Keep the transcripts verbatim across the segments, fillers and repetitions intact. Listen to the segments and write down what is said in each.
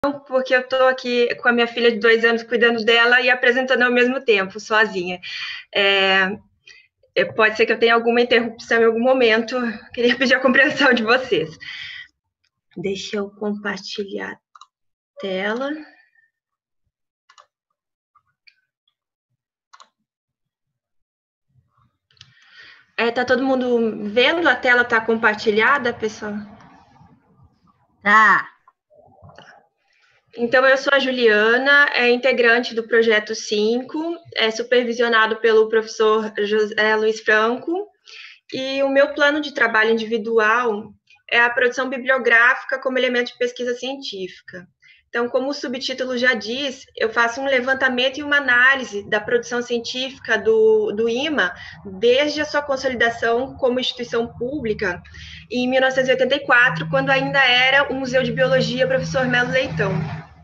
porque eu estou aqui com a minha filha de dois anos cuidando dela e apresentando ao mesmo tempo, sozinha. É, pode ser que eu tenha alguma interrupção em algum momento, queria pedir a compreensão de vocês. Deixa eu compartilhar a tela. É, tá todo mundo vendo? A tela está compartilhada, pessoal? Tá. Então, eu sou a Juliana, é integrante do Projeto cinco, é supervisionado pelo professor José Luiz Franco, e o meu plano de trabalho individual é a produção bibliográfica como elemento de pesquisa científica. Então, como o subtítulo já diz, eu faço um levantamento e uma análise da produção científica do, do I M A desde a sua consolidação como instituição pública em mil novecentos e oitenta e quatro, quando ainda era o Museu de Biologia Professor Melo Leitão.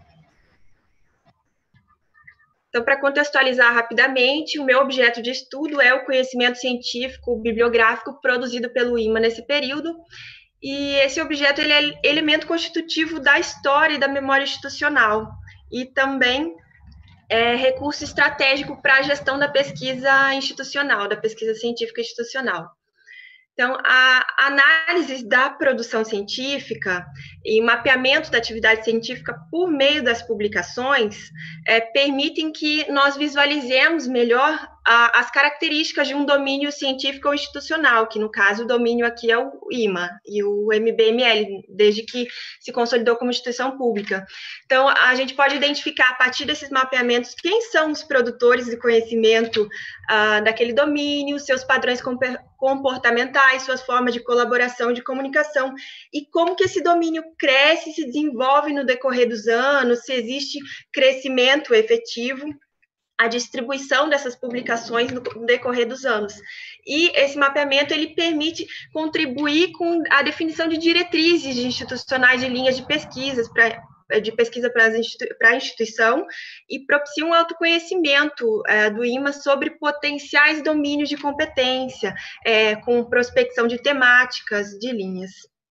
Então, para contextualizar rapidamente, o meu objeto de estudo é o conhecimento científico bibliográfico produzido pelo I M A nesse período, e esse objeto ele é elemento constitutivo da história e da memória institucional, e também é recurso estratégico para a gestão da pesquisa institucional, da pesquisa científica institucional. Então, a análise da produção científica e mapeamento da atividade científica por meio das publicações é, permitem que nós visualizemos melhor a, as características de um domínio científico ou institucional, que no caso o domínio aqui é o I M A e o M B M L, desde que se consolidou como instituição pública. Então, a gente pode identificar a partir desses mapeamentos quem são os produtores de conhecimento ah, daquele domínio, seus padrões comportamentais, suas formas de colaboração, de comunicação, e como que esse domínio cresce, se desenvolve no decorrer dos anos, se existe crescimento efetivo, a distribuição dessas publicações no decorrer dos anos. E esse mapeamento, ele permite contribuir com a definição de diretrizes institucionais de linhas de pesquisas para de pesquisa para a instituição e propicia um autoconhecimento é, do I M A sobre potenciais domínios de competência, é, com prospecção de temáticas, de linhas.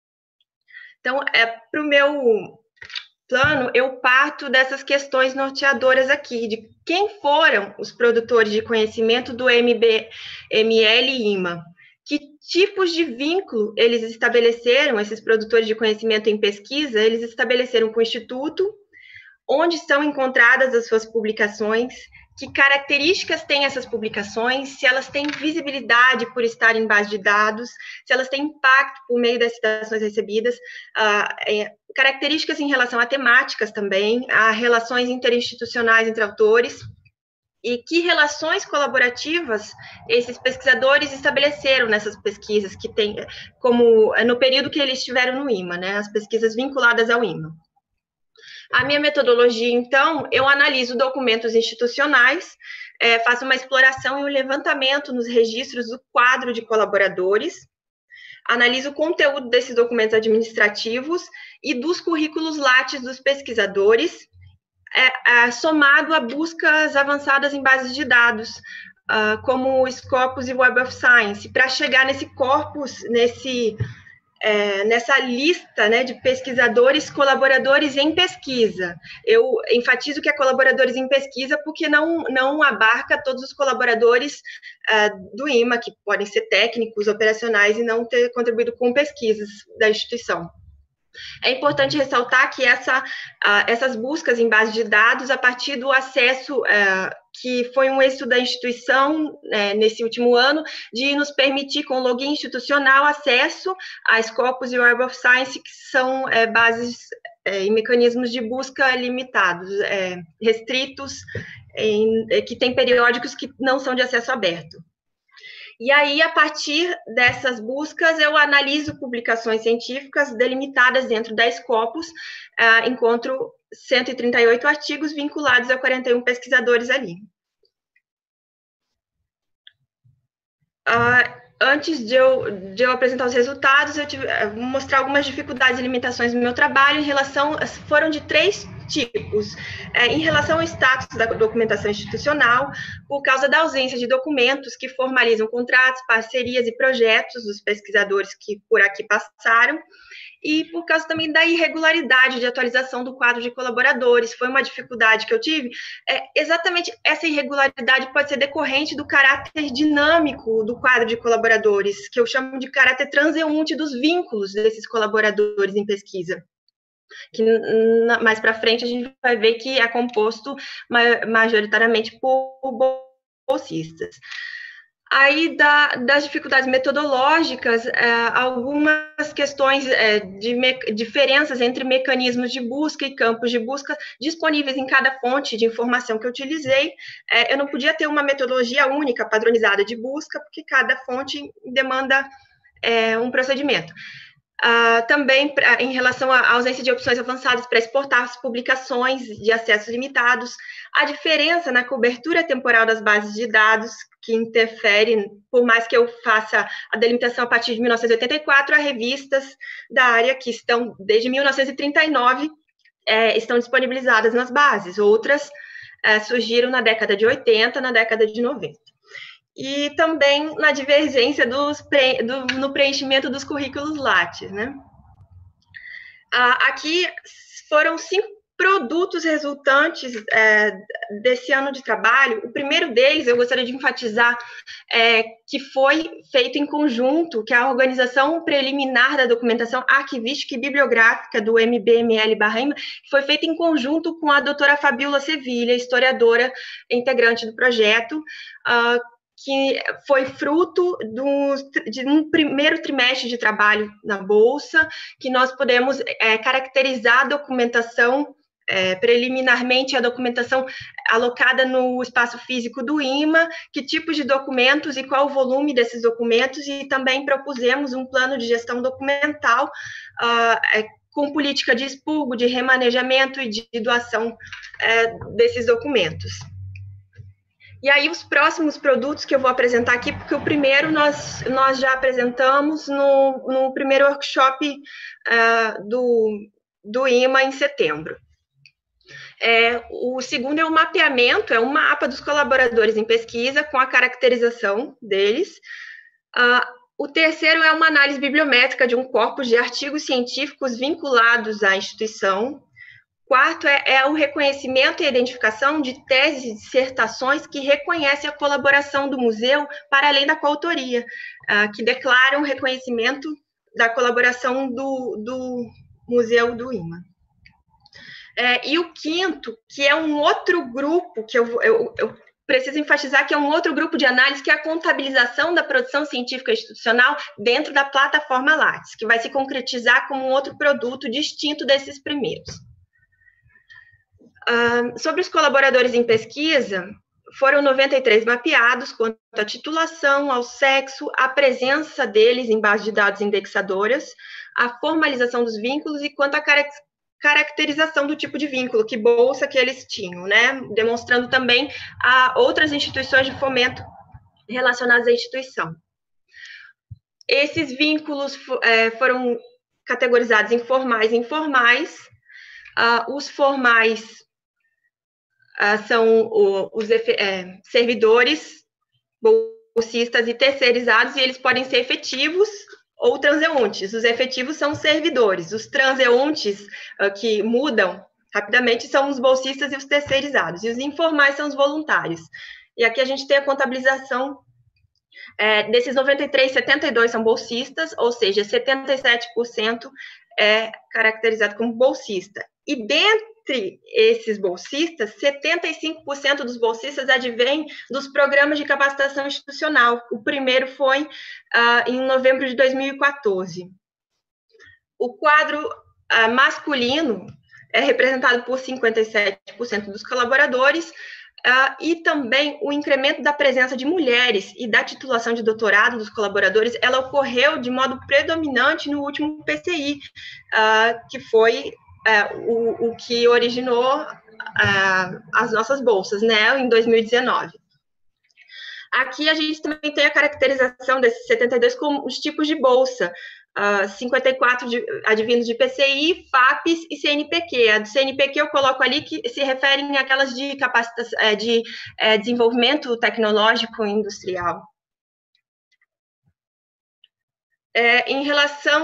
Então, é, para o meu plano, eu parto dessas questões norteadoras aqui, de quem foram os produtores de conhecimento do M B M L e I M A, que tipos de vínculo eles estabeleceram, esses produtores de conhecimento em pesquisa, eles estabeleceram com o Instituto, onde são encontradas as suas publicações, que características têm essas publicações, se elas têm visibilidade por estar em base de dados, se elas têm impacto por meio das citações recebidas, uh, é, características em relação a temáticas também, a relações interinstitucionais entre autores, e que relações colaborativas esses pesquisadores estabeleceram nessas pesquisas, que tem, como no período que eles estiveram no I M A, né, as pesquisas vinculadas ao I M A. A minha metodologia, então, eu analiso documentos institucionais, é, faço uma exploração e um levantamento nos registros do quadro de colaboradores, analiso o conteúdo desses documentos administrativos e dos currículos Lattes dos pesquisadores, É, é, somado a buscas avançadas em bases de dados, uh, como o Scopus e Web of Science, para chegar nesse corpus, nesse, é, nessa lista, né, de pesquisadores, colaboradores em pesquisa. Eu enfatizo que é colaboradores em pesquisa porque não, não abarca todos os colaboradores uh, do I M A, que podem ser técnicos, operacionais, e não ter contribuído com pesquisas da instituição. É importante ressaltar que essa, uh, essas buscas em base de dados, a partir do acesso, uh, que foi um êxito da instituição uh, nesse último ano, de nos permitir, com login institucional, acesso a Scopus e Web of Science, que são uh, bases uh, e mecanismos de busca limitados, uh, restritos, em, uh, que têm periódicos que não são de acesso aberto. E aí, a partir dessas buscas, eu analiso publicações científicas delimitadas dentro da Scopus, uh, encontro cento e trinta e oito artigos vinculados a quarenta e um pesquisadores ali. Uh, antes de eu, de eu apresentar os resultados, eu tive, uh, vou mostrar algumas dificuldades e limitações no meu trabalho, em relação, foram de três tipos. É, em relação ao status da documentação institucional, por causa da ausência de documentos que formalizam contratos, parcerias e projetos dos pesquisadores que por aqui passaram, e por causa também da irregularidade de atualização do quadro de colaboradores. Foi uma dificuldade que eu tive. É, exatamente essa irregularidade pode ser decorrente do caráter dinâmico do quadro de colaboradores, que eu chamo de caráter transeunte dos vínculos desses colaboradores em pesquisa. Que mais para frente a gente vai ver que é composto majoritariamente por bolsistas. Aí, da, das dificuldades metodológicas, é, algumas questões é, de me, diferenças entre mecanismos de busca e campos de busca disponíveis em cada fonte de informação que eu utilizei. É, eu não podia ter uma metodologia única, padronizada de busca, porque cada fonte demanda é, um procedimento. Uh, também pra, em relação à ausência de opções avançadas para exportar as publicações de acessos limitados, a diferença na cobertura temporal das bases de dados, que interfere, por mais que eu faça a delimitação a partir de mil novecentos e oitenta e quatro, há revistas da área que estão, desde mil novecentos e trinta e nove, é, estão disponibilizadas nas bases, outras é, surgiram na década de oitenta, na década de noventa. E também na divergência dos pre, do, no preenchimento dos currículos Lattes, né? Ah, aqui foram cinco produtos resultantes é, desse ano de trabalho. O primeiro deles, eu gostaria de enfatizar, é, que foi feito em conjunto, que é a organização preliminar da documentação arquivística e bibliográfica do M B M L/IMA, que foi feita em conjunto com a doutora Fabiola Sevilha, historiadora integrante do projeto, uh, que foi fruto do, de um primeiro trimestre de trabalho na Bolsa, que nós podemos é, caracterizar a documentação, é, preliminarmente a documentação alocada no espaço físico do IMA, que tipos de documentos e qual o volume desses documentos, e também propusemos um plano de gestão documental uh, é, com política de expurgo, de remanejamento e de doação é, desses documentos. E aí, os próximos produtos que eu vou apresentar aqui, porque o primeiro nós, nós já apresentamos no, no primeiro workshop uh, do, do IMA em setembro. É, o segundo é o mapeamento, é um mapa dos colaboradores em pesquisa com a caracterização deles. Uh, o terceiro é uma análise bibliométrica de um corpus de artigos científicos vinculados à instituição. Quarto é, é o reconhecimento e identificação de teses e dissertações que reconhecem a colaboração do museu para além da coautoria, uh, que declaram o reconhecimento da colaboração do, do museu do IMA. É, e o quinto, que é um outro grupo, que eu, eu, eu preciso enfatizar que é um outro grupo de análise, que é a contabilização da produção científica institucional dentro da plataforma Lattes, que vai se concretizar como um outro produto distinto desses primeiros. Uh, sobre os colaboradores em pesquisa, foram noventa e três mapeados quanto à titulação, ao sexo, a presença deles em bases de dados indexadoras, a formalização dos vínculos e quanto à car caracterização do tipo de vínculo, que bolsa que eles tinham, né? Demonstrando também a outras instituições de fomento relacionadas à instituição. Esses vínculos é, foram categorizados em formais e informais. Uh, os formais Uh, são o, os é, servidores, bolsistas e terceirizados, e eles podem ser efetivos ou transeuntes. Os efetivos são os servidores, os transeuntes uh, que mudam rapidamente são os bolsistas e os terceirizados, e os informais são os voluntários. E aqui a gente tem a contabilização é, desses noventa e três, setenta e dois são bolsistas, ou seja, setenta e sete por cento é caracterizado como bolsista. E dentro Entre esses bolsistas, setenta e cinco por cento dos bolsistas advêm dos programas de capacitação institucional. O primeiro foi uh, em novembro de dois mil e quatorze. O quadro uh, masculino é representado por cinquenta e sete por cento dos colaboradores, uh, e também o incremento da presença de mulheres e da titulação de doutorado dos colaboradores, ela ocorreu de modo predominante no último P C I, uh, que foi É, o, o que originou uh, as nossas bolsas, né, em dois mil e dezenove. Aqui a gente também tem a caracterização desses setenta e dois como os tipos de bolsa, uh, cinquenta e quatro de, advindos de P C I, FAPES e C N P Q. A do C N P Q eu coloco ali que se referem àquelas de, capacitação, de é, desenvolvimento tecnológico e industrial. É, em relação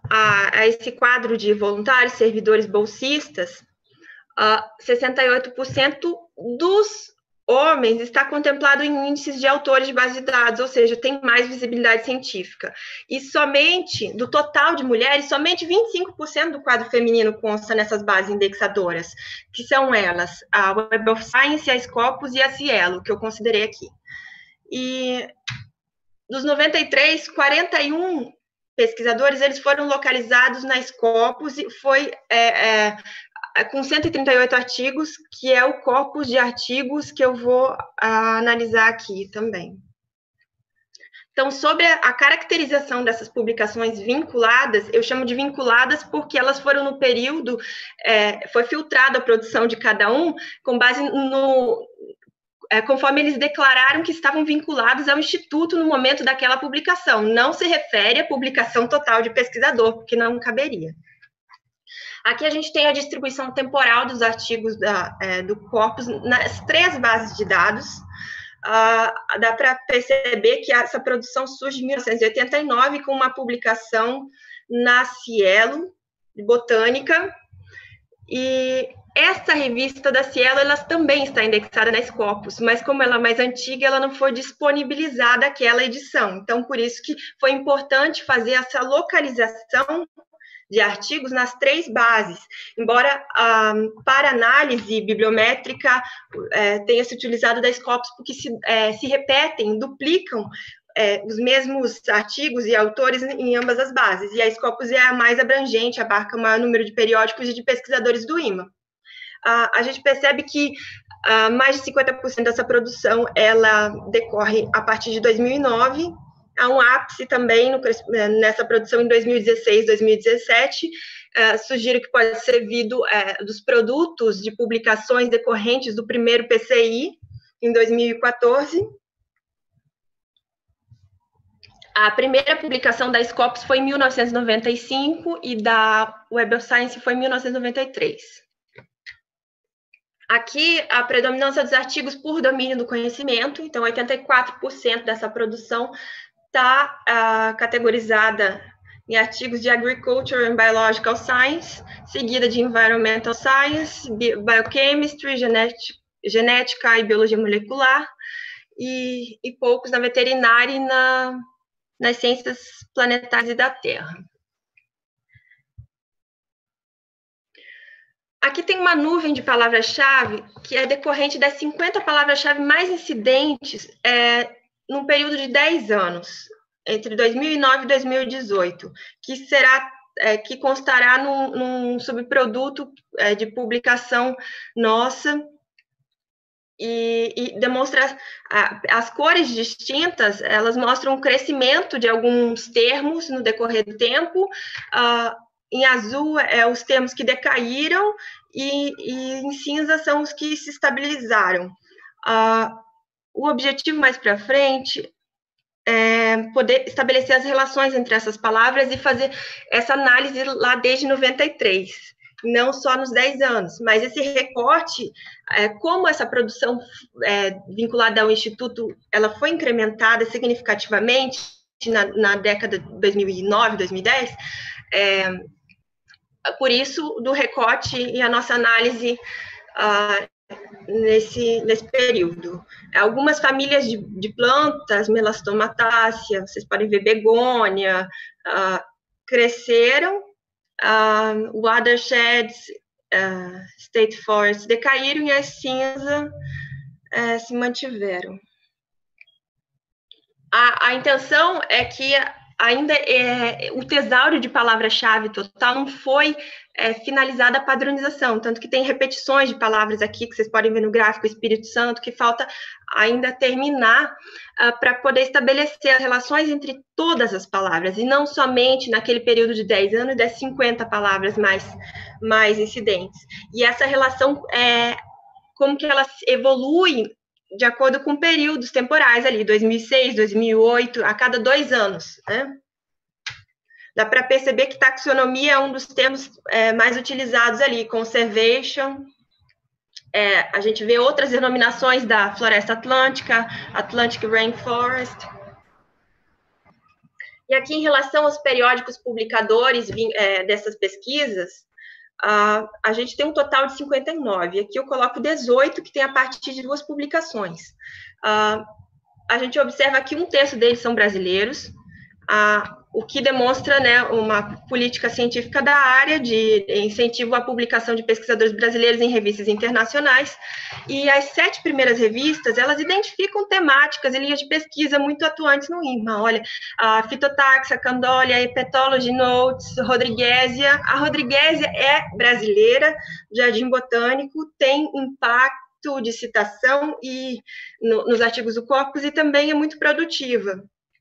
a, a esse quadro de voluntários, servidores bolsistas, uh, sessenta e oito por cento dos homens está contemplado em índices de autores de base de dados, ou seja, tem mais visibilidade científica. E somente, do total de mulheres, somente vinte e cinco por cento do quadro feminino consta nessas bases indexadoras, que são elas, a Web of Science, a Scopus e a Cielo, que eu considerei aqui. E dos noventa e três, quarenta e um pesquisadores, eles foram localizados na Scopus e foi... É, é, com cento e trinta e oito artigos, que é o corpus de artigos que eu vou a, analisar aqui também. Então, sobre a caracterização dessas publicações vinculadas, eu chamo de vinculadas porque elas foram no período, é, foi filtrada a produção de cada um com base no... É, conforme eles declararam que estavam vinculados ao instituto no momento daquela publicação. Não se refere à publicação total de pesquisador, porque não caberia. Aqui a gente tem a distribuição temporal dos artigos da, é, do corpus nas três bases de dados. Uh, dá para perceber que essa produção surge em mil novecentos e oitenta e nove com uma publicação na Cielo, de Botânica, e essa revista da Cielo, ela também está indexada na Scopus, mas como ela é mais antiga, ela não foi disponibilizada aquela edição. Então, por isso que foi importante fazer essa localização de artigos nas três bases, embora um, para análise bibliométrica é, tenha se utilizado da Scopus, porque se, é, se repetem, duplicam é, os mesmos artigos e autores em ambas as bases, e a Scopus é a mais abrangente, abarca o maior número de periódicos e de pesquisadores do I M A. Uh, a gente percebe que uh, mais de cinquenta por cento dessa produção, ela decorre a partir de dois mil e nove, há um ápice também no, nessa produção em dois mil e dezesseis, dois mil e dezessete. Uh, sugiro que pode ser vindo uh, dos produtos de publicações decorrentes do primeiro P C I, em dois mil e quatorze. A primeira publicação da Scopus foi em mil novecentos e noventa e cinco e da Web of Science foi em mil novecentos e noventa e três. Aqui, a predominância dos artigos por domínio do conhecimento, então oitenta e quatro por cento dessa produção está uh, categorizada em artigos de Agriculture and Biological Science, seguida de Environmental Science, Biochemistry, genética, genética e Biologia Molecular, e, e poucos na veterinária e na, nas ciências planetárias e da Terra. Aqui tem uma nuvem de palavras-chave que é decorrente das cinquenta palavras-chave mais incidentes é, num período de dez anos, entre dois mil e nove e dois mil e dezoito, que será, é, que constará num, num subproduto é, de publicação nossa e, e demonstra a, as cores distintas, elas mostram o crescimento de alguns termos no decorrer do tempo. Uh, em azul é os termos que decaíram e, e em cinza são os que se estabilizaram. Uh, o objetivo mais para frente é poder estabelecer as relações entre essas palavras e fazer essa análise lá desde noventa e três, não só nos dez anos, mas esse recorte, é, como essa produção é, vinculada ao Instituto, ela foi incrementada significativamente na, na década de dois mil e nove, dois mil e dez, é, por isso, do recorte e a nossa análise uh, nesse, nesse período. Algumas famílias de, de plantas, melastomatácea, vocês podem ver begônia, uh, cresceram, uh, watersheds, uh, state forests decaíram e as cinza uh, se mantiveram. A, a intenção é que ainda é, o tesouro de palavra-chave total não foi é, finalizada a padronização, tanto que tem repetições de palavras aqui, que vocês podem ver no gráfico Espírito Santo, que falta ainda terminar uh, para poder estabelecer as relações entre todas as palavras, e não somente naquele período de dez anos das cinquenta palavras mais, mais incidentes. E essa relação, é, como que ela evolui de acordo com períodos temporais ali, dois mil e seis, dois mil e oito, a cada dois anos, né? Dá para perceber que taxonomia é um dos termos é, mais utilizados ali, conservation, é, a gente vê outras denominações da floresta atlântica, Atlantic Rainforest. E aqui, em relação aos periódicos publicadores é, dessas pesquisas, uh, a gente tem um total de cinquenta e nove. Aqui eu coloco dezoito, que tem a partir de duas publicações. Uh, a gente observa que um terço deles são brasileiros, uh, o que demonstra, né, uma política científica da área de incentivo à publicação de pesquisadores brasileiros em revistas internacionais. E as sete primeiras revistas, elas identificam temáticas e linhas de pesquisa muito atuantes no I M A. Olha, a Phytotaxa, Candolia, Hepatology Notes, Rodriguesia. A Rodriguesia é brasileira, Jardim Botânico, tem impacto de citação e no, nos artigos do Corpus e também é muito produtiva.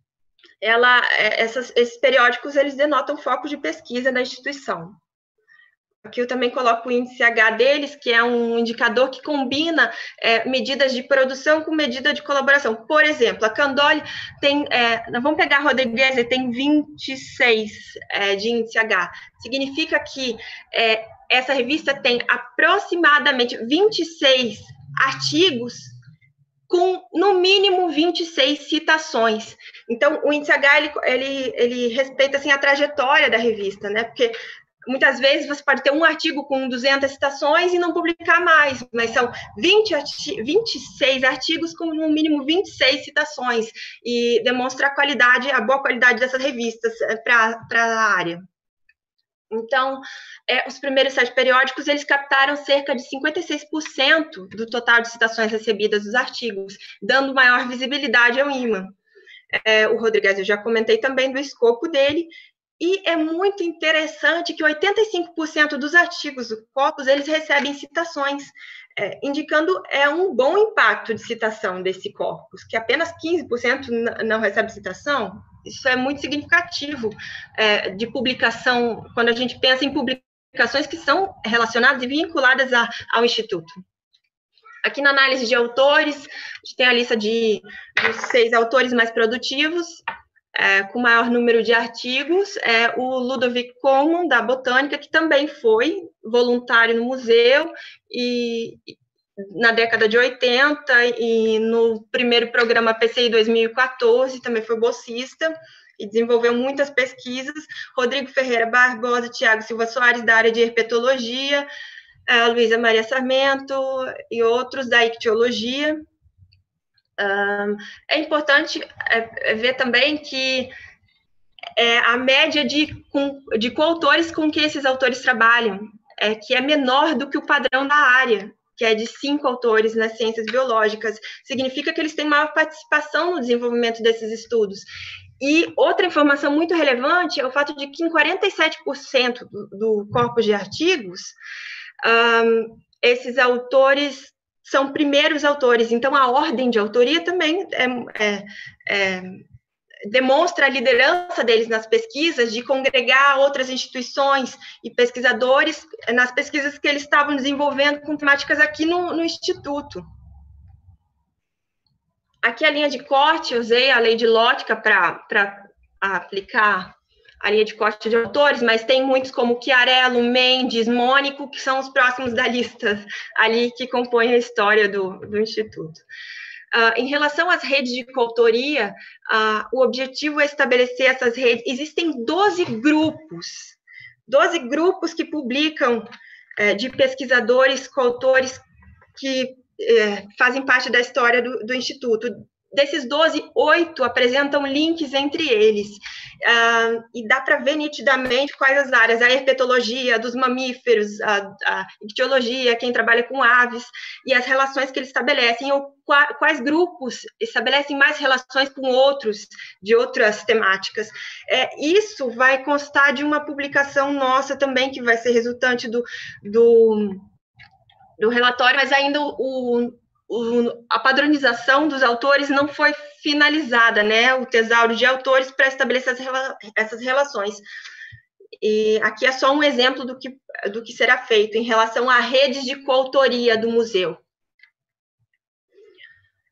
Ela, essas, esses periódicos, eles denotam foco de pesquisa da instituição. Aqui eu também coloco o índice H deles, que é um indicador que combina é, medidas de produção com medida de colaboração. Por exemplo, a Candolia tem, é, vamos pegar a Rodrigues, tem vinte e seis é, de índice H. Significa que é, essa revista tem aproximadamente vinte e seis artigos com, no mínimo, vinte e seis citações. Então, o índice H, ele, ele, ele respeita, assim, a trajetória da revista, né? Porque muitas vezes você pode ter um artigo com duzentas citações e não publicar mais, mas são vinte, vinte e seis artigos com, no mínimo, vinte e seis citações, e demonstra a qualidade, a boa qualidade dessas revistas para a área. Então, é, os primeiros sete periódicos, eles captaram cerca de cinquenta e seis por cento do total de citações recebidas dos artigos, dando maior visibilidade ao I M A. É, o Rodrigues, eu já comentei também do escopo dele, e é muito interessante que oitenta e cinco por cento dos artigos do Corpus, eles recebem citações, é, indicando é, um bom impacto de citação desse corpus, que apenas quinze por cento não recebe citação. Isso é muito significativo é, de publicação, quando a gente pensa em publicações que são relacionadas e vinculadas a, ao Instituto. Aqui na análise de autores, a gente tem a lista de, dos seis autores mais produtivos, é, com maior número de artigos, é o Ludovic Common, da Botânica, que também foi voluntário no museu, e na década de oitenta, e no primeiro programa P C I dois mil e quatorze, também foi bolsista, e desenvolveu muitas pesquisas. Rodrigo Ferreira Barbosa, Tiago Silva Soares, da área de herpetologia, a Luísa Maria Sarmento e outros da ictiologia. É importante ver também que é, a média de, de coautores com que esses autores trabalham, é, que é menor do que o padrão da área, que é de cinco autores nas ciências biológicas, significa que eles têm maior participação no desenvolvimento desses estudos. E outra informação muito relevante é o fato de que em quarenta e sete por cento do, do corpus de artigos, um, esses autores são primeiros autores, então a ordem de autoria também é, é, é, demonstra a liderança deles nas pesquisas, de congregar outras instituições e pesquisadores nas pesquisas que eles estavam desenvolvendo com temáticas aqui no, no Instituto. Aqui a linha de corte, eu usei a lei de Lotka para aplicar a linha de corte de autores, mas tem muitos como Chiarello, Mendes, Mônico, que são os próximos da lista ali que compõem a história do, do Instituto. Uh, em relação às redes de coautoria, uh, o objetivo é estabelecer essas redes. Existem doze grupos, doze grupos que publicam uh, de pesquisadores, coautores que uh, fazem parte da história do, do Instituto. Desses doze, oito apresentam links entre eles, uh, e dá para ver nitidamente quais as áreas, a herpetologia, dos mamíferos, a, a ictiologia, quem trabalha com aves, e as relações que eles estabelecem, ou qua, quais grupos estabelecem mais relações com outros, de outras temáticas. É, isso vai constar de uma publicação nossa também, que vai ser resultante do, do, do relatório, mas ainda o O, a padronização dos autores não foi finalizada, né? O tesauro de autores para estabelecer as, essas relações. E aqui é só um exemplo do que, do que será feito em relação a redes de coautoria do museu.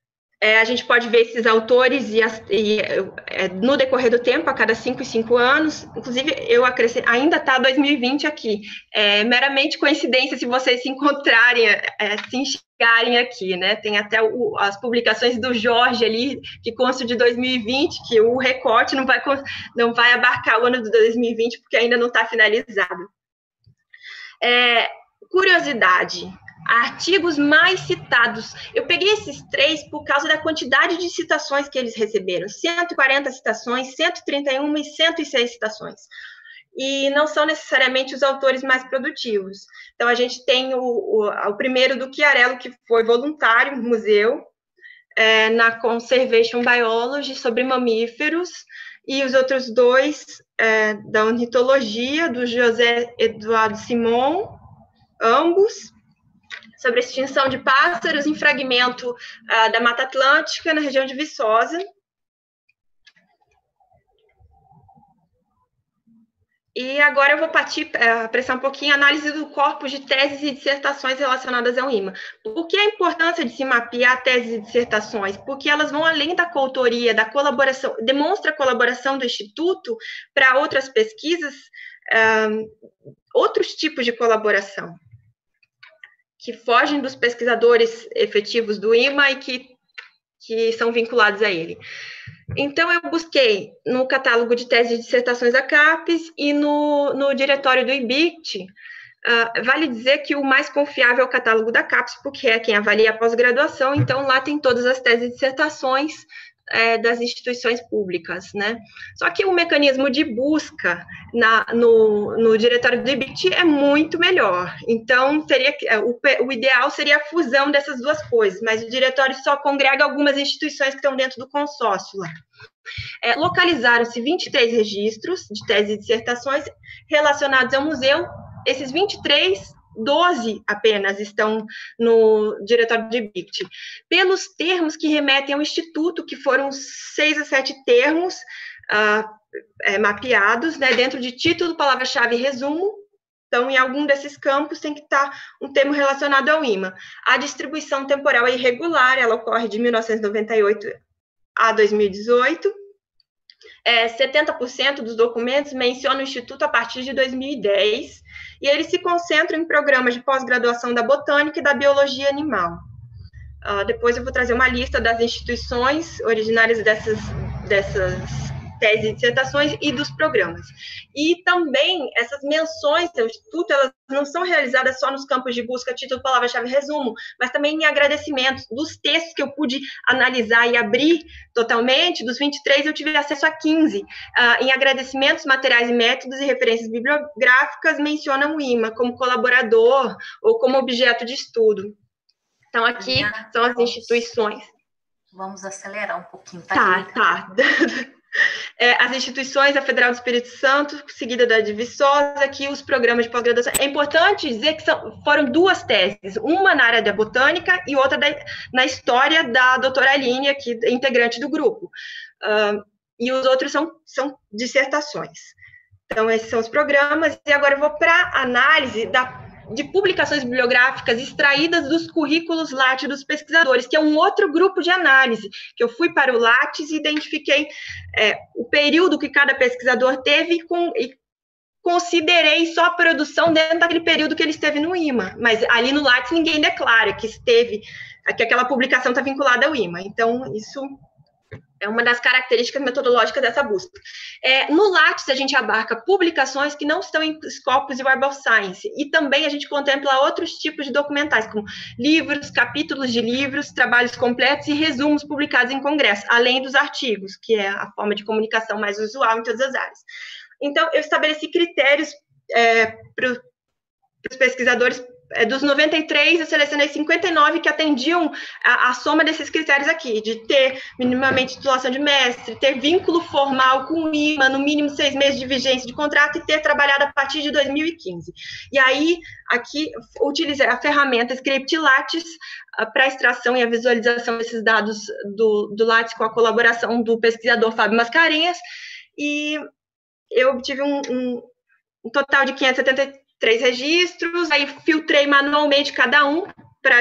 É, a gente pode ver esses autores e, as, e é, no decorrer do tempo, a cada cinco e cinco anos. Inclusive, eu acrescento, ainda está dois mil e vinte aqui. É meramente coincidência se vocês se encontrarem, é, se enxergarem aqui, né? Tem até o, as publicações do Jorge ali, que constam de dois mil e vinte, que o recorte não vai, não vai abarcar o ano de dois mil e vinte, porque ainda não está finalizado. É, curiosidade. Artigos mais citados. Eu peguei esses três por causa da quantidade de citações que eles receberam. cento e quarenta citações, cento e trinta e um e cento e seis citações. E não são necessariamente os autores mais produtivos. Então, a gente tem o, o, o primeiro do Chiarello, que foi voluntário no museu, é, na Conservation Biology, sobre mamíferos, e os outros dois, é, da ornitologia, do José Eduardo Simon, ambos, sobre a extinção de pássaros em fragmento uh, da Mata Atlântica, na região de Viçosa. E agora eu vou partir uh, prestar um pouquinho a análise do corpus de teses e dissertações relacionadas ao IMA. Por que a importância de se mapear teses e dissertações? Porque elas vão além da coautoria, da colaboração, demonstra a colaboração do Instituto para outras pesquisas, uh, outros tipos de colaboração, que fogem dos pesquisadores efetivos do IMA e que, que são vinculados a ele. Então, eu busquei no catálogo de teses e dissertações da CAPES e no, no diretório do I B I C T. Uh, vale dizer que o mais confiável é o catálogo da CAPES, porque é quem avalia a pós-graduação, então lá tem todas as teses e dissertações é, das instituições públicas, né? Só que o mecanismo de busca na, no, no diretório do I B I C T é muito melhor. Então, seria, o, o ideal seria a fusão dessas duas coisas, mas o diretório só congrega algumas instituições que estão dentro do consórcio lá. É, localizaram-se vinte e três registros de teses e dissertações relacionados ao museu. Esses vinte e três, doze apenas estão no diretório de I B I C T. Pelos termos que remetem ao Instituto, que foram seis a sete termos uh, é, mapeados, né, dentro de título, palavra-chave e resumo. Então, em algum desses campos tem que estar um termo relacionado ao IMA. A distribuição temporal é irregular, ela ocorre de mil novecentos e noventa e oito a dois mil e dezoito. É, setenta por cento dos documentos mencionam o Instituto a partir de dois mil e dez, e eles se concentram em programas de pós-graduação da botânica e da biologia animal. Uh, depois eu vou trazer uma lista das instituições originárias dessas, dessas teses e dissertações e dos programas. E também essas menções ao Instituto, elas não são realizadas só nos campos de busca, título, palavra-chave, resumo, mas também em agradecimentos dos textos que eu pude analisar e abrir totalmente. Dos vinte e três, eu tive acesso a quinze. Uh, em agradecimentos, materiais e métodos e referências bibliográficas mencionam o IMA como colaborador ou como objeto de estudo. Então, aqui Minha, são as instituições. Vamos acelerar um pouquinho. Tá, tá. tá. É, as instituições, a Federal do Espírito Santo, seguida da de Viçosa, aqui os programas de pós-graduação. É importante dizer que são, foram duas teses, uma na área da botânica e outra da, na história da doutora Aline, aqui, integrante do grupo. Uh, e os outros são, são dissertações. Então, esses são os programas, e agora eu vou para a análise da de publicações bibliográficas extraídas dos currículos Lattes dos pesquisadores, que é um outro grupo de análise, que eu fui para o Lattes e identifiquei é, o período que cada pesquisador teve e, com, e considerei só a produção dentro daquele período que ele esteve no IMA, mas ali no Lattes ninguém declara que esteve, que aquela publicação está vinculada ao IMA, então isso é uma das características metodológicas dessa busca. É, no Lattes, a gente abarca publicações que não estão em Scopus e Web of Science, e também a gente contempla outros tipos de documentais, como livros, capítulos de livros, trabalhos completos e resumos publicados em congresso, além dos artigos, que é a forma de comunicação mais usual em todas as áreas. Então, eu estabeleci critérios é, para os pesquisadores. Dos noventa e três, eu selecionei cinquenta e nove que atendiam a, a soma desses critérios aqui, de ter minimamente titulação de mestre, ter vínculo formal com o IMA, no mínimo seis meses de vigência de contrato e ter trabalhado a partir de dois mil e quinze. E aí, aqui, utilizei a ferramenta Script Lattes uh, para a extração e a visualização desses dados do, do Lattes com a colaboração do pesquisador Fábio Mascarenhas, e eu obtive um, um, um total de quinhentos e setenta e três registros, aí filtrei manualmente cada um para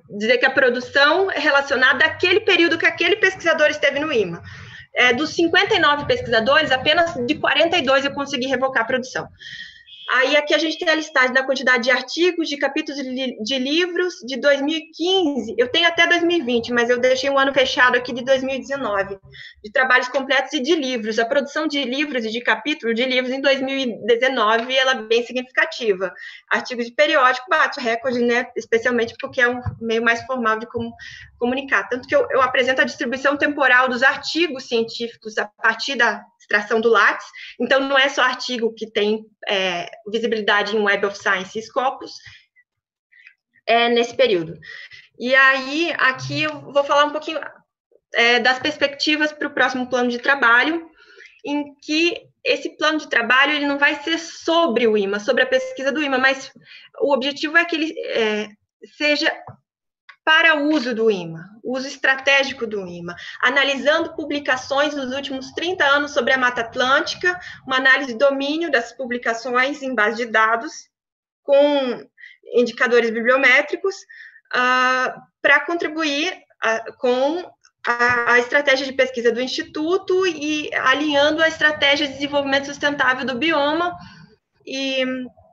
dizer que a produção é relacionada àquele período que aquele pesquisador esteve no IMA. É, dos cinquenta e nove pesquisadores, apenas de quarenta e dois eu consegui revocar a produção. Aí aqui a gente tem a listagem da quantidade de artigos, de capítulos de livros de dois mil e quinze, eu tenho até dois mil e vinte, mas eu deixei um ano fechado aqui de dois mil e dezenove, de trabalhos completos e de livros. A produção de livros e de capítulos de livros em dois mil e dezenove, ela é bem significativa. Artigos de periódico bate recorde, né, especialmente porque é um meio mais formal de como comunicar. Tanto que eu, eu apresento a distribuição temporal dos artigos científicos a partir da extração do Lattes, então não é só artigo que tem é, visibilidade em Web of Science e Scopus, é, nesse período. E aí, aqui eu vou falar um pouquinho é, das perspectivas para o próximo plano de trabalho, em que esse plano de trabalho ele não vai ser sobre o IMA, sobre a pesquisa do IMA, mas o objetivo é que ele é, seja para o uso do IMA, uso estratégico do IMA, analisando publicações dos últimos trinta anos sobre a Mata Atlântica, uma análise de domínio das publicações em base de dados, com indicadores bibliométricos, uh, para contribuir uh, com a, a estratégia de pesquisa do Instituto e alinhando a estratégia de desenvolvimento sustentável do bioma e...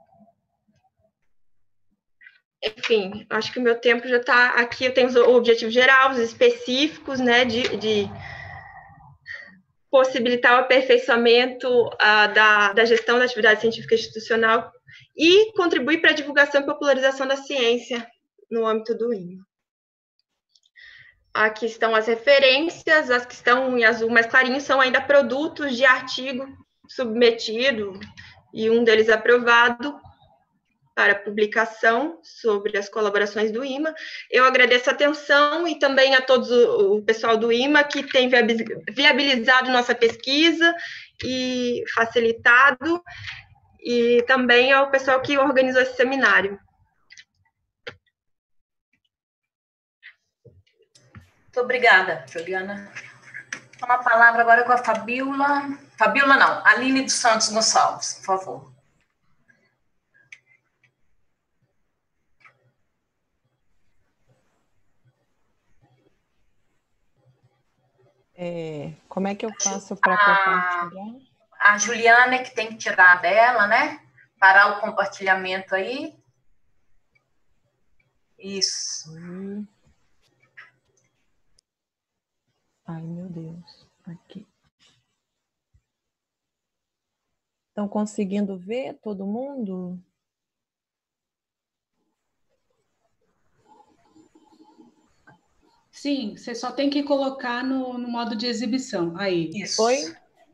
Enfim, acho que o meu tempo já está aqui. Eu tenho os objetivos gerais, os específicos, né, de, de possibilitar o aperfeiçoamento uh, da, da gestão da atividade científica institucional e contribuir para a divulgação e popularização da ciência no âmbito do IMA. Aqui estão as referências, as que estão em azul mais clarinho são ainda produtos de artigo submetido e um deles aprovado para publicação sobre as colaborações do IMA. Eu agradeço a atenção e também a todos o, o pessoal do IMA que tem viabilizado nossa pesquisa e facilitado, e também ao pessoal que organizou esse seminário. Muito obrigada, Juliana. Então, a palavra agora com a Fabíola. Fabíola não, Aline dos Santos Gonçalves, por favor. É, como é que eu faço para compartilhar? A Juliana é que tem que tirar dela, né? Parar o compartilhamento aí. Isso. Hum. Ai, meu Deus. Aqui. Estão conseguindo ver todo mundo? Sim, você só tem que colocar no, no modo de exibição. Aí. Isso. Oi?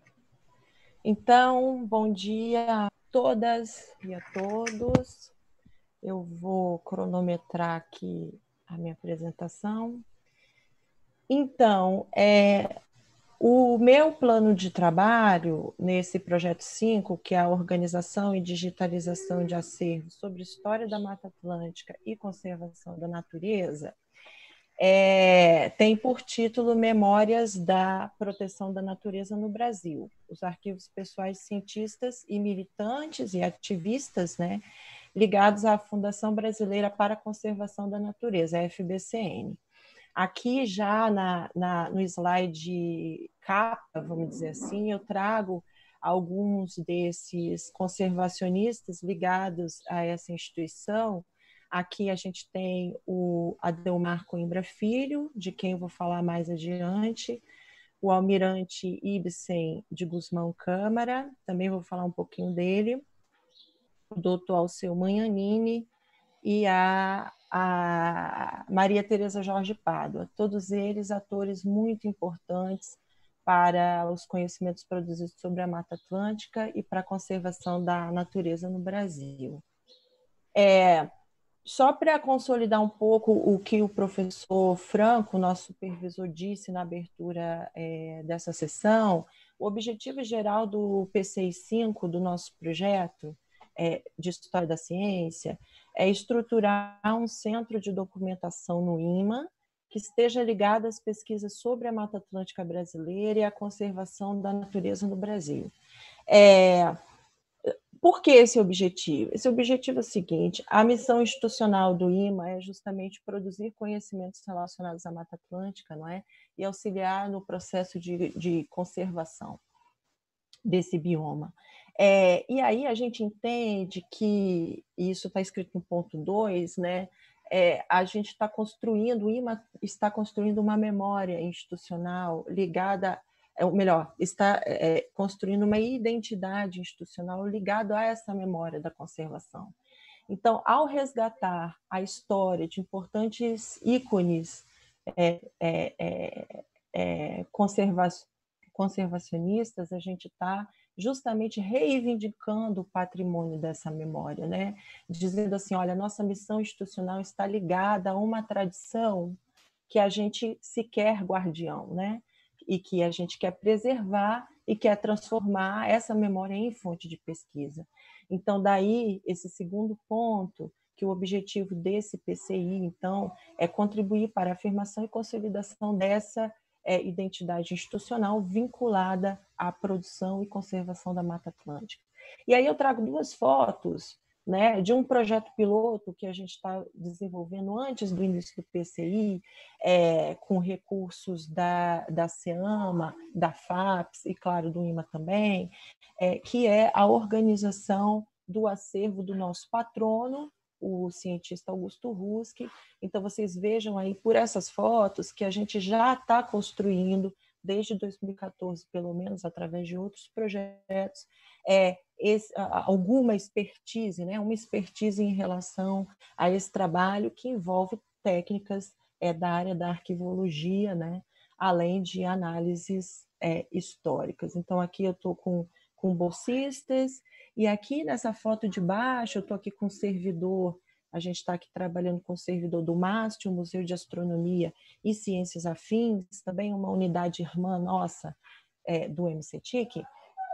Então, bom dia a todas e a todos. Eu vou cronometrar aqui a minha apresentação. Então, é, o meu plano de trabalho nesse projeto cinco, que é a organização e digitalização de acervos sobre história da Mata Atlântica e conservação da natureza, É, tem por título Memórias da Proteção da Natureza no Brasil, os arquivos pessoais de cientistas e militantes e ativistas, né, ligados à Fundação Brasileira para a Conservação da Natureza, a F B C N. Aqui já na, na, no slide capa, vamos dizer assim, eu trago alguns desses conservacionistas ligados a essa instituição. Aqui a gente tem o Adelmar Coimbra Filho, de quem eu vou falar mais adiante, o almirante Ibsen de Guzmão Câmara, também vou falar um pouquinho dele, o doutor Alceu Magnanini e a, a Maria Tereza Jorge Pádua, todos eles atores muito importantes para os conhecimentos produzidos sobre a Mata Atlântica e para a conservação da natureza no Brasil. É... Só para consolidar um pouco o que o professor Franco, nosso supervisor, disse na abertura é, dessa sessão, o objetivo geral do P C I cinco, do nosso projeto é, de História da Ciência, é estruturar um centro de documentação no IMA que esteja ligado às pesquisas sobre a Mata Atlântica brasileira e a conservação da natureza no Brasil. É... por que esse objetivo? Esse objetivo é o seguinte: a missão institucional do I M A é justamente produzir conhecimentos relacionados à Mata Atlântica, não é? E auxiliar no processo de, de conservação desse bioma. É, e aí a gente entende que, e isso está escrito no ponto dois, né? É, a gente está construindo, o I M A está construindo uma memória institucional ligada, ou melhor, está é, construindo uma identidade institucional ligada a essa memória da conservação. Então, ao resgatar a história de importantes ícones é, é, é, é, conserva conservacionistas, a gente está justamente reivindicando o patrimônio dessa memória, né? Dizendo assim, olha, nossa missão institucional está ligada a uma tradição que a gente se quer guardião, né? E que a gente quer preservar e quer transformar essa memória em fonte de pesquisa. Então, daí, esse segundo ponto, que o objetivo desse P C I, então, é contribuir para a afirmação e consolidação dessa É, identidade institucional vinculada à produção e conservação da Mata Atlântica. E aí eu trago duas fotos, né, de um projeto piloto que a gente está desenvolvendo antes do início do P C I, é, com recursos da, da SEAMA, da FAPES e, claro, do I M A também, é, que é a organização do acervo do nosso patrono, o cientista Augusto Ruski. Então, vocês vejam aí por essas fotos que a gente já está construindo, desde dois mil e quatorze, pelo menos, através de outros projetos, é, esse, alguma expertise, né? Uma expertise em relação a esse trabalho que envolve técnicas é, da área da arquivologia, né? Além de análises é, históricas. Então, aqui eu estou com, com bolsistas, e aqui nessa foto de baixo, eu estou aqui com o servidor, a gente está aqui trabalhando com o servidor do MAST, o Museu de Astronomia e Ciências Afins, também uma unidade irmã nossa é, do M C T I C,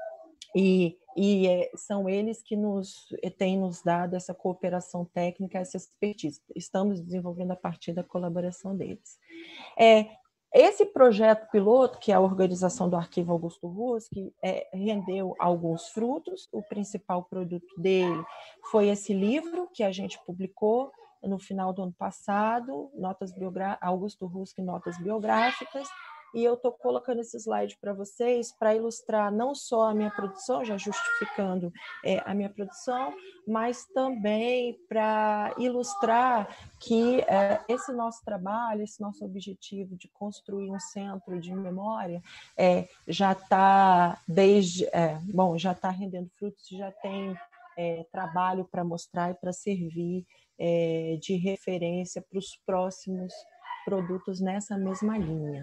e, e é, são eles que nos, têm nos dado essa cooperação técnica, essa expertise. Estamos desenvolvendo a partir da colaboração deles. É, Esse projeto piloto, que é a organização do Arquivo Augusto Ruski, é, rendeu alguns frutos. O principal produto dele foi esse livro que a gente publicou no final do ano passado, Notas Augusto Ruski, Notas Biográficas, e eu estou colocando esse slide para vocês para ilustrar não só a minha produção, já justificando é, a minha produção, mas também para ilustrar que é, esse nosso trabalho, esse nosso objetivo de construir um centro de memória é, já está desde, é, bom, já está rendendo frutos, já tem é, trabalho para mostrar e para servir é, de referência para os próximos produtos nessa mesma linha.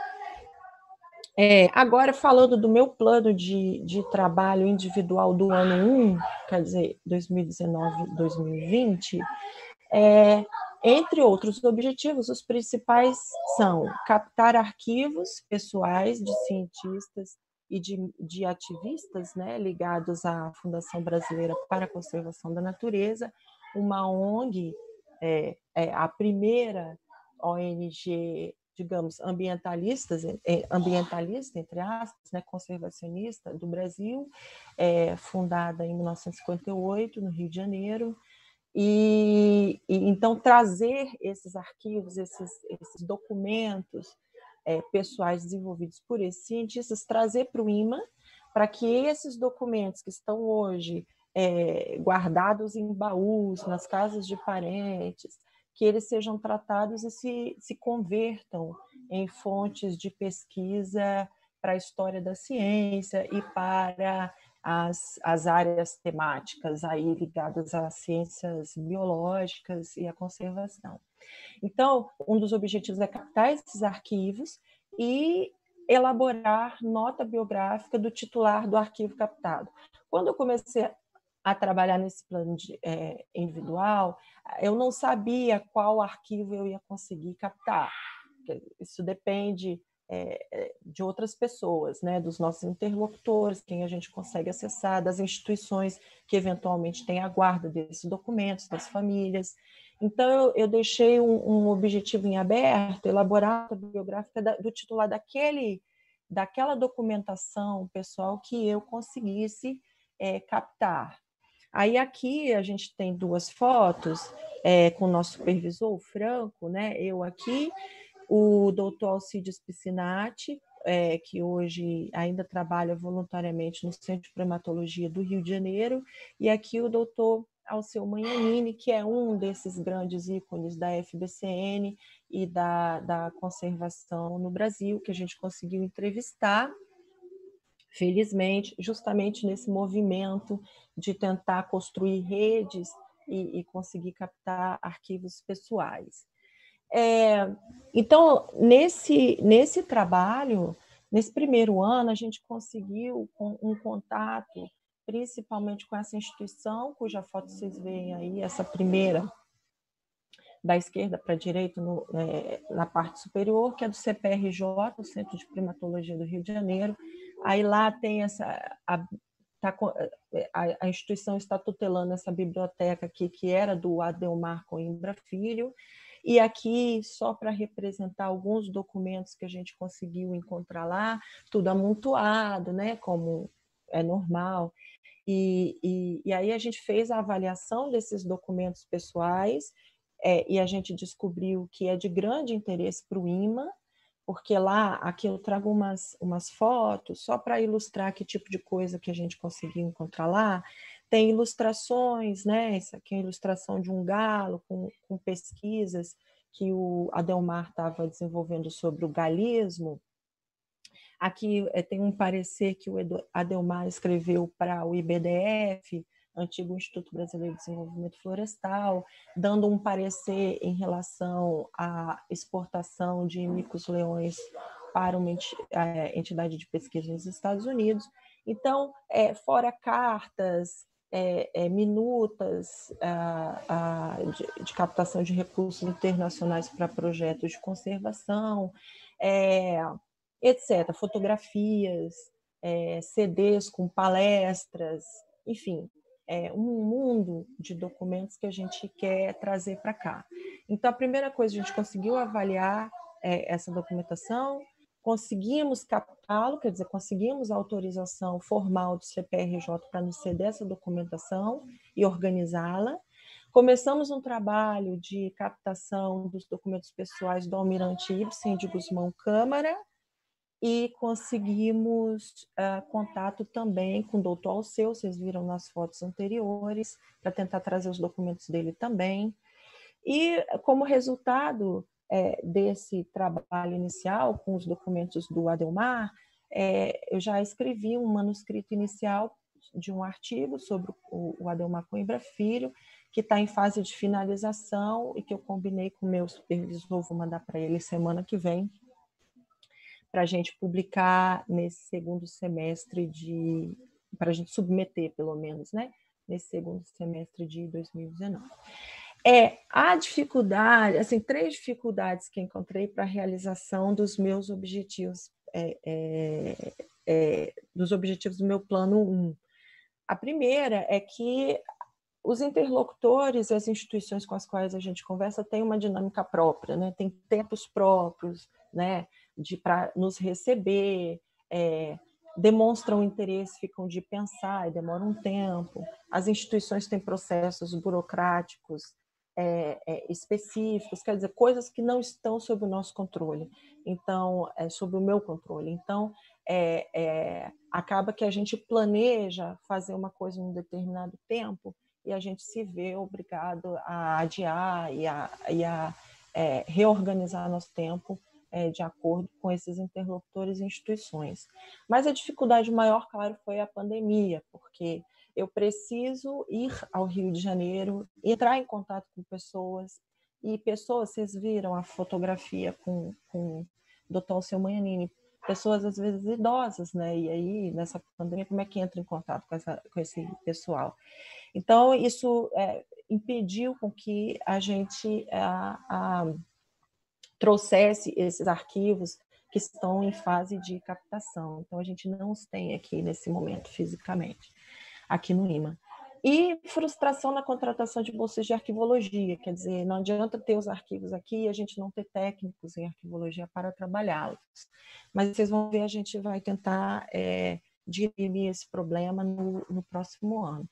É, agora, falando do meu plano de, de trabalho individual do ano um, quer dizer, dois mil e dezenove, dois mil e vinte, é, entre outros objetivos, os principais são captar arquivos pessoais de cientistas e de, de ativistas, né, ligados à Fundação Brasileira para a Conservação da Natureza, uma O N G, é, é a primeira O N G, digamos, ambientalistas, ambientalista, entre aspas, né, conservacionista do Brasil, é, fundada em mil novecentos e cinquenta e oito, no Rio de Janeiro. E, e então trazer esses arquivos, esses, esses documentos é, pessoais desenvolvidos por esses cientistas, trazer para o I M A, para que esses documentos que estão hoje é, guardados em baús, nas casas de parentes, que eles sejam tratados e se, se convertam em fontes de pesquisa para a história da ciência e para as, as áreas temáticas aí ligadas às ciências biológicas e à conservação. Então, um dos objetivos é captar esses arquivos e elaborar nota biográfica do titular do arquivo captado. Quando eu comecei a trabalhar nesse plano de, é, individual, eu não sabia qual arquivo eu ia conseguir captar. Isso depende é, de outras pessoas, né, dos nossos interlocutores, quem a gente consegue acessar, das instituições que eventualmente têm a guarda desses documentos, das famílias. Então, eu, eu deixei um, um objetivo em aberto, elaborar a biográfica da, do titular daquele, daquela documentação pessoal que eu conseguisse é, captar. Aí aqui a gente tem duas fotos é, com o nosso supervisor, o Franco, né? Eu aqui, o doutor Alcides Piscinati, é, que hoje ainda trabalha voluntariamente no Centro de Primatologia do Rio de Janeiro, e aqui o doutor Alceu Magnanini, que é um desses grandes ícones da F B C N e da, da conservação no Brasil, que a gente conseguiu entrevistar, felizmente, justamente nesse movimento de tentar construir redes e, e conseguir captar arquivos pessoais. É, então, nesse, nesse trabalho, nesse primeiro ano, a gente conseguiu um contato, principalmente com essa instituição, cuja foto vocês veem aí, essa primeira, da esquerda para a direita, no, é, na parte superior, que é do C P R J, o Centro de Primatologia do Rio de Janeiro. Aí lá tem essa... A, tá, a, a instituição está tutelando essa biblioteca aqui, que era do Adelmar Coimbra Filho, e aqui, só para representar alguns documentos que a gente conseguiu encontrar lá, tudo amontoado, né, como é normal. E, e, e aí a gente fez a avaliação desses documentos pessoais, é, e a gente descobriu que é de grande interesse para o IMA, porque lá, aqui eu trago umas, umas fotos, só para ilustrar que tipo de coisa que a gente conseguiu encontrar lá. Tem ilustrações, né? Essa aqui é a ilustração de um galo com, com pesquisas que o Adelmar estava desenvolvendo sobre o galismo. Aqui é, tem um parecer que o Adelmar escreveu para o I B D F, antigo Instituto Brasileiro de Desenvolvimento Florestal, dando um parecer em relação à exportação de micos-leões para uma entidade de pesquisa nos Estados Unidos. Então, é, fora cartas, é, é, minutas a, a, de, de captação de recursos internacionais para projetos de conservação, é, etcétera, fotografias, é, C Ds com palestras, enfim, é um mundo de documentos que a gente quer trazer para cá. Então, a primeira coisa, a gente conseguiu avaliar é, essa documentação, conseguimos captá-lo, quer dizer, conseguimos a autorização formal do C P R J para nos ceder essa documentação e organizá-la. Começamos um trabalho de captação dos documentos pessoais do almirante Ibsen de Gusmão Câmara, e conseguimos uh, contato também com o doutor Alceu, vocês viram nas fotos anteriores, para tentar trazer os documentos dele também. E, como resultado é, desse trabalho inicial com os documentos do Adelmar, é, eu já escrevi um manuscrito inicial de um artigo sobre o, o Adelmar Coimbra Filho, que está em fase de finalização e que eu combinei com o meu supervisor, vou mandar para ele semana que vem, para a gente publicar nesse segundo semestre de... para a gente submeter, pelo menos, né? Nesse segundo semestre de dois mil e dezenove. É, a dificuldade, assim, três dificuldades que encontrei para a realização dos meus objetivos, é, é, é, dos objetivos do meu plano um. A primeira é que os interlocutores e as instituições com as quais a gente conversa têm uma dinâmica própria, né? Tem tempos próprios, né? De para nos receber, é, demonstram interesse, ficam de pensar e demoram um tempo. As instituições têm processos burocráticos é, é, específicos, quer dizer, coisas que não estão sob o nosso controle, então, é, sob o meu controle. Então, é, é, acaba que a gente planeja fazer uma coisa em um determinado tempo e a gente se vê obrigado a adiar e a, e a é, reorganizar nosso tempo é, de acordo com esses interlocutores e instituições. Mas a dificuldade maior, claro, foi a pandemia, porque eu preciso ir ao Rio de Janeiro, entrar em contato com pessoas, e pessoas, vocês viram a fotografia com, com o doutor Alceu Magnanini, pessoas às vezes idosas, né? E aí, nessa pandemia, como é que entra em contato com, essa, com esse pessoal? Então, isso é, impediu com que a gente a, a, trouxesse esses arquivos que estão em fase de captação. Então, a gente não os tem aqui nesse momento, fisicamente, aqui no IMA. E frustração na contratação de bolsas de arquivologia, quer dizer, não adianta ter os arquivos aqui e a gente não ter técnicos em arquivologia para trabalhá-los. Mas vocês vão ver, a gente vai tentar é, dirimir esse problema no, no próximo ano.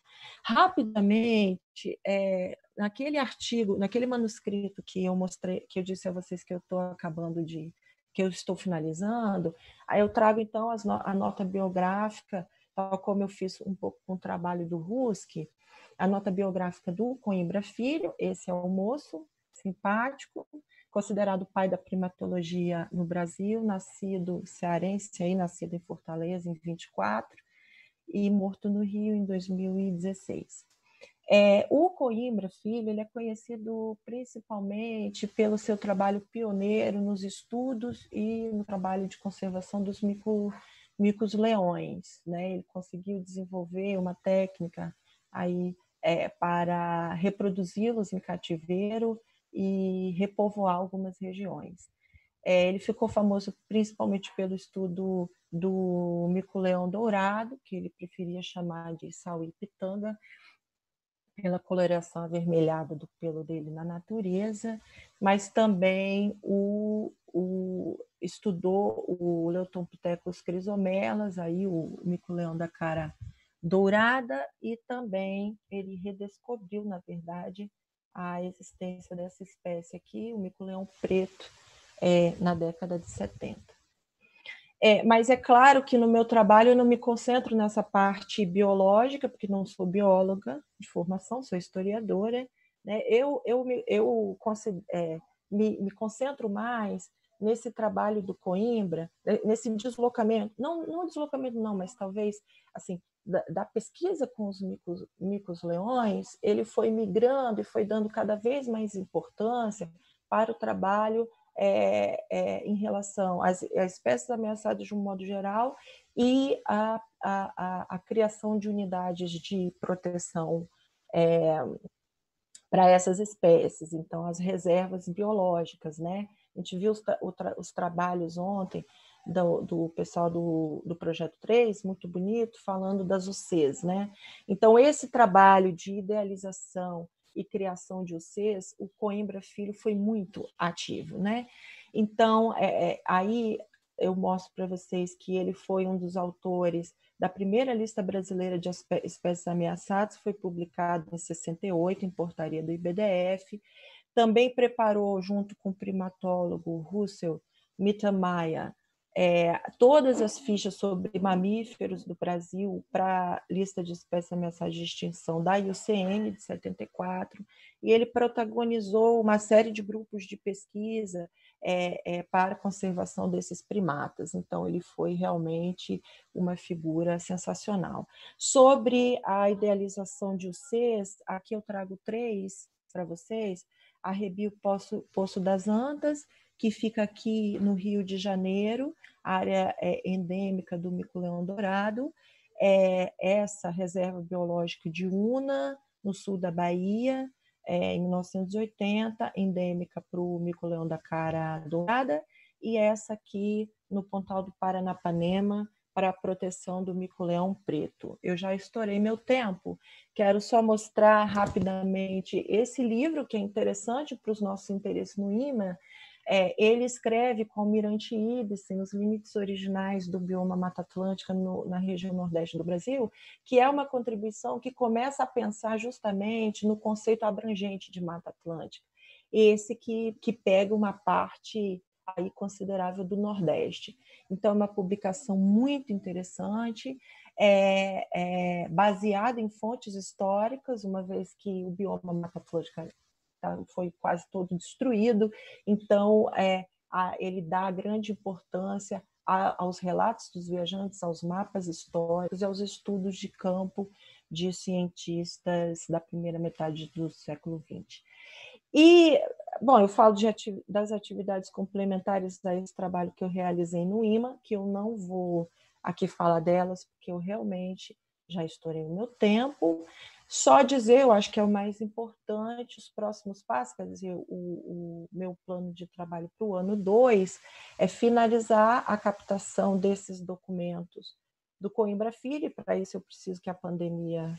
Rapidamente, é, naquele artigo, naquele manuscrito que eu mostrei, que eu disse a vocês que eu estou acabando de, que eu estou finalizando, aí eu trago então as no, a nota biográfica, tal como eu fiz um pouco com o trabalho do Ruski, a nota biográfica do Coimbra Filho, esse é o moço simpático, considerado pai da primatologia no Brasil, nascido cearense, aí, nascido em Fortaleza em vinte e quatro e morto no Rio em dois mil e dezesseis. É, o Coimbra Filho ele é conhecido principalmente pelo seu trabalho pioneiro nos estudos e no trabalho de conservação dos mico, micos-leões, né? Ele conseguiu desenvolver uma técnica aí, é, para reproduzi-los em cativeiro e repovoar algumas regiões. É, ele ficou famoso principalmente pelo estudo do mico-leão dourado, que ele preferia chamar de sauí-pitanga, pela coloração avermelhada do pelo dele na natureza, mas também o, o, estudou o Leotompithecus crisomelas, aí o mico-leão da cara dourada, e também ele redescobriu, na verdade, a existência dessa espécie aqui, o mico-leão preto, é, na década de setenta. É, mas é claro que no meu trabalho eu não me concentro nessa parte biológica, porque não sou bióloga de formação, sou historiadora, né? Eu, eu, eu é, me, me concentro mais nesse trabalho do Coimbra, nesse deslocamento, não, não deslocamento não, mas talvez assim, da, da pesquisa com os micos, micos-leões, ele foi migrando e foi dando cada vez mais importância para o trabalho É, é, em relação às, às espécies ameaçadas de um modo geral e a, a, a, a criação de unidades de proteção é, para essas espécies, então as reservas biológicas, né? A gente viu os, tra os trabalhos ontem do, do pessoal do, do Projeto três, muito bonito, falando das U Cs, né? Então esse trabalho de idealização e criação de U Cs, o Coimbra Filho foi muito ativo, né? Então, é, é, aí eu mostro para vocês que ele foi um dos autores da primeira lista brasileira de espécies ameaçadas, foi publicado em sessenta e oito, em portaria do I B D F. Também preparou, junto com o primatólogo Russell Mittermeier, É, todas as fichas sobre mamíferos do Brasil para a lista de espécies ameaçadas de extinção da I U C N de setenta e quatro, e ele protagonizou uma série de grupos de pesquisa é, é, para a conservação desses primatas. Então, ele foi realmente uma figura sensacional. Sobre a idealização de U Cs, aqui eu trago três para vocês: a Rebio Poço, Poço das Antas, que fica aqui no Rio de Janeiro, área é, endêmica do mico-leão dourado, é, essa reserva biológica de Una, no sul da Bahia, é, em mil novecentos e oitenta, endêmica para o mico-leão da cara dourada, e essa aqui no Pontal do Paranapanema, para a proteção do mico-leão preto. Eu já estourei meu tempo, quero só mostrar rapidamente esse livro, que é interessante para os nossos interesses no I M A. É, ele escreve com o Almirante Ibsen os limites originais do bioma Mata Atlântica no, na região nordeste do Brasil, que é uma contribuição que começa a pensar justamente no conceito abrangente de Mata Atlântica, esse que, que pega uma parte aí considerável do Nordeste. Então, é uma publicação muito interessante, é, é, baseada em fontes históricas, uma vez que o bioma Mata Atlântica foi quase todo destruído, então é, a, ele dá grande importância a, aos relatos dos viajantes, aos mapas históricos e aos estudos de campo de cientistas da primeira metade do século vinte. E, bom, eu falo de ati das atividades complementares a esse trabalho que eu realizei no I M A, que eu não vou aqui falar delas, porque eu realmente já estourei o meu tempo. Só dizer, eu acho que é o mais importante, os próximos passos, quer dizer, o, o meu plano de trabalho para o ano dois é finalizar a captação desses documentos do Coimbra Filho, e para isso eu preciso que a pandemia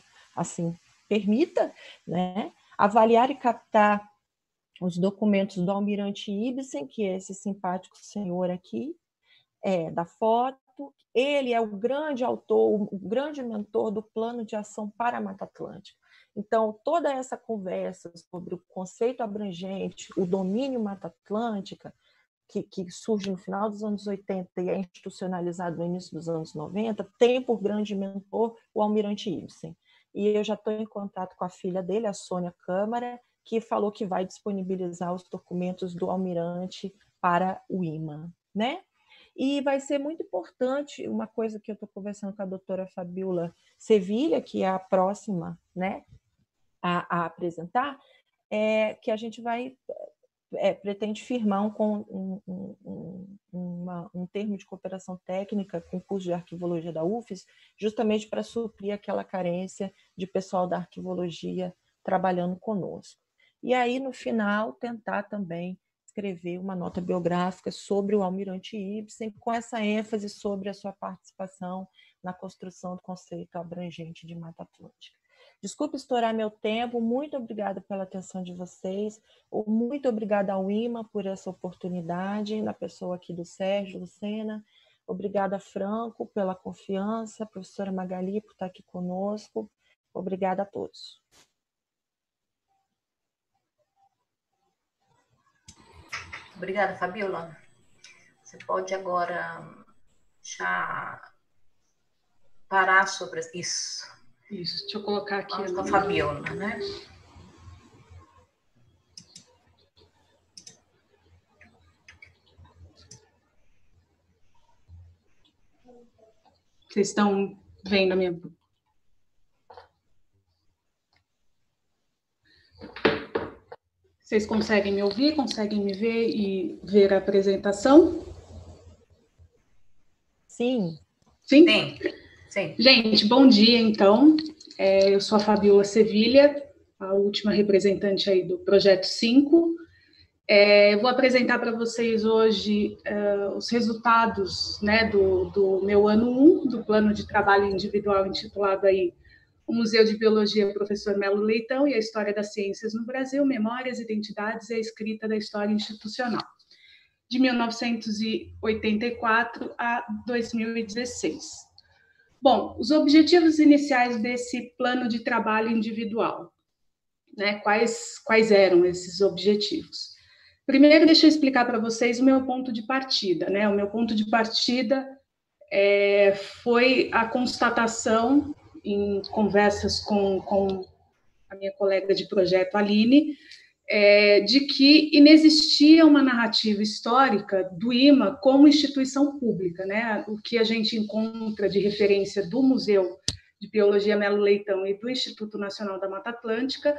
assim permita, né? Avaliar e captar os documentos do Almirante Ibsen, que é esse simpático senhor aqui, é, da foto, projeto, ele é o grande autor, o grande mentor do Plano de Ação para a Mata Atlântica. Então, toda essa conversa sobre o conceito abrangente, o domínio Mata Atlântica, que, que surge no final dos anos oitenta e é institucionalizado no início dos anos noventa, tem por grande mentor o Almirante Ibsen. E eu já estou em contato com a filha dele, a Sônia Câmara, que falou que vai disponibilizar os documentos do Almirante para o I M A, né? E vai ser muito importante, uma coisa que eu estou conversando com a doutora Fabiola Sevilha, que é a próxima, né, a, a apresentar, é que a gente vai, é, pretende firmar um, um, um, uma, um termo de cooperação técnica com o curso de arquivologia da U F E S, justamente para suprir aquela carência de pessoal da arquivologia trabalhando conosco. E aí, no final, tentar também escrever uma nota biográfica sobre o Almirante Ibsen, com essa ênfase sobre a sua participação na construção do conceito abrangente de Mata Atlântica. Desculpe estourar meu tempo, muito obrigada pela atenção de vocês, muito obrigada ao I M A por essa oportunidade, na pessoa aqui do Sérgio Lucena, obrigada, Franco, pela confiança, professora Magali, por estar aqui conosco, obrigada a todos. Obrigada, Fabiola. Você pode agora já parar sobre isso. Isso, deixa eu colocar aqui. Vamos com a Fabiola, né? Vocês estão vendo a minha... Vocês conseguem me ouvir, conseguem me ver e ver a apresentação? Sim. Sim? Sim. Sim. Gente, bom dia, então. É, eu sou a Fabiola Sevilha, a última representante aí do Projeto cinco. É, eu vou apresentar para vocês hoje uh, os resultados, né, do, do meu ano um, do plano de trabalho individual intitulado aí O Museu de Biologia Professor Melo Leitão e a História das Ciências no Brasil, Memórias, Identidades e a Escrita da História Institucional, de mil novecentos e oitenta e quatro a dois mil e dezesseis. Bom, os objetivos iniciais desse plano de trabalho individual, né? Quais, quais eram esses objetivos? Primeiro, deixa eu explicar para vocês o meu ponto de partida, né? O meu ponto de partida é, foi a constatação, em conversas com, com a minha colega de projeto, Aline, é, de que inexistia uma narrativa histórica do I M A como instituição pública, né? O que a gente encontra de referência do Museu de Biologia Melo Leitão e do Instituto Nacional da Mata Atlântica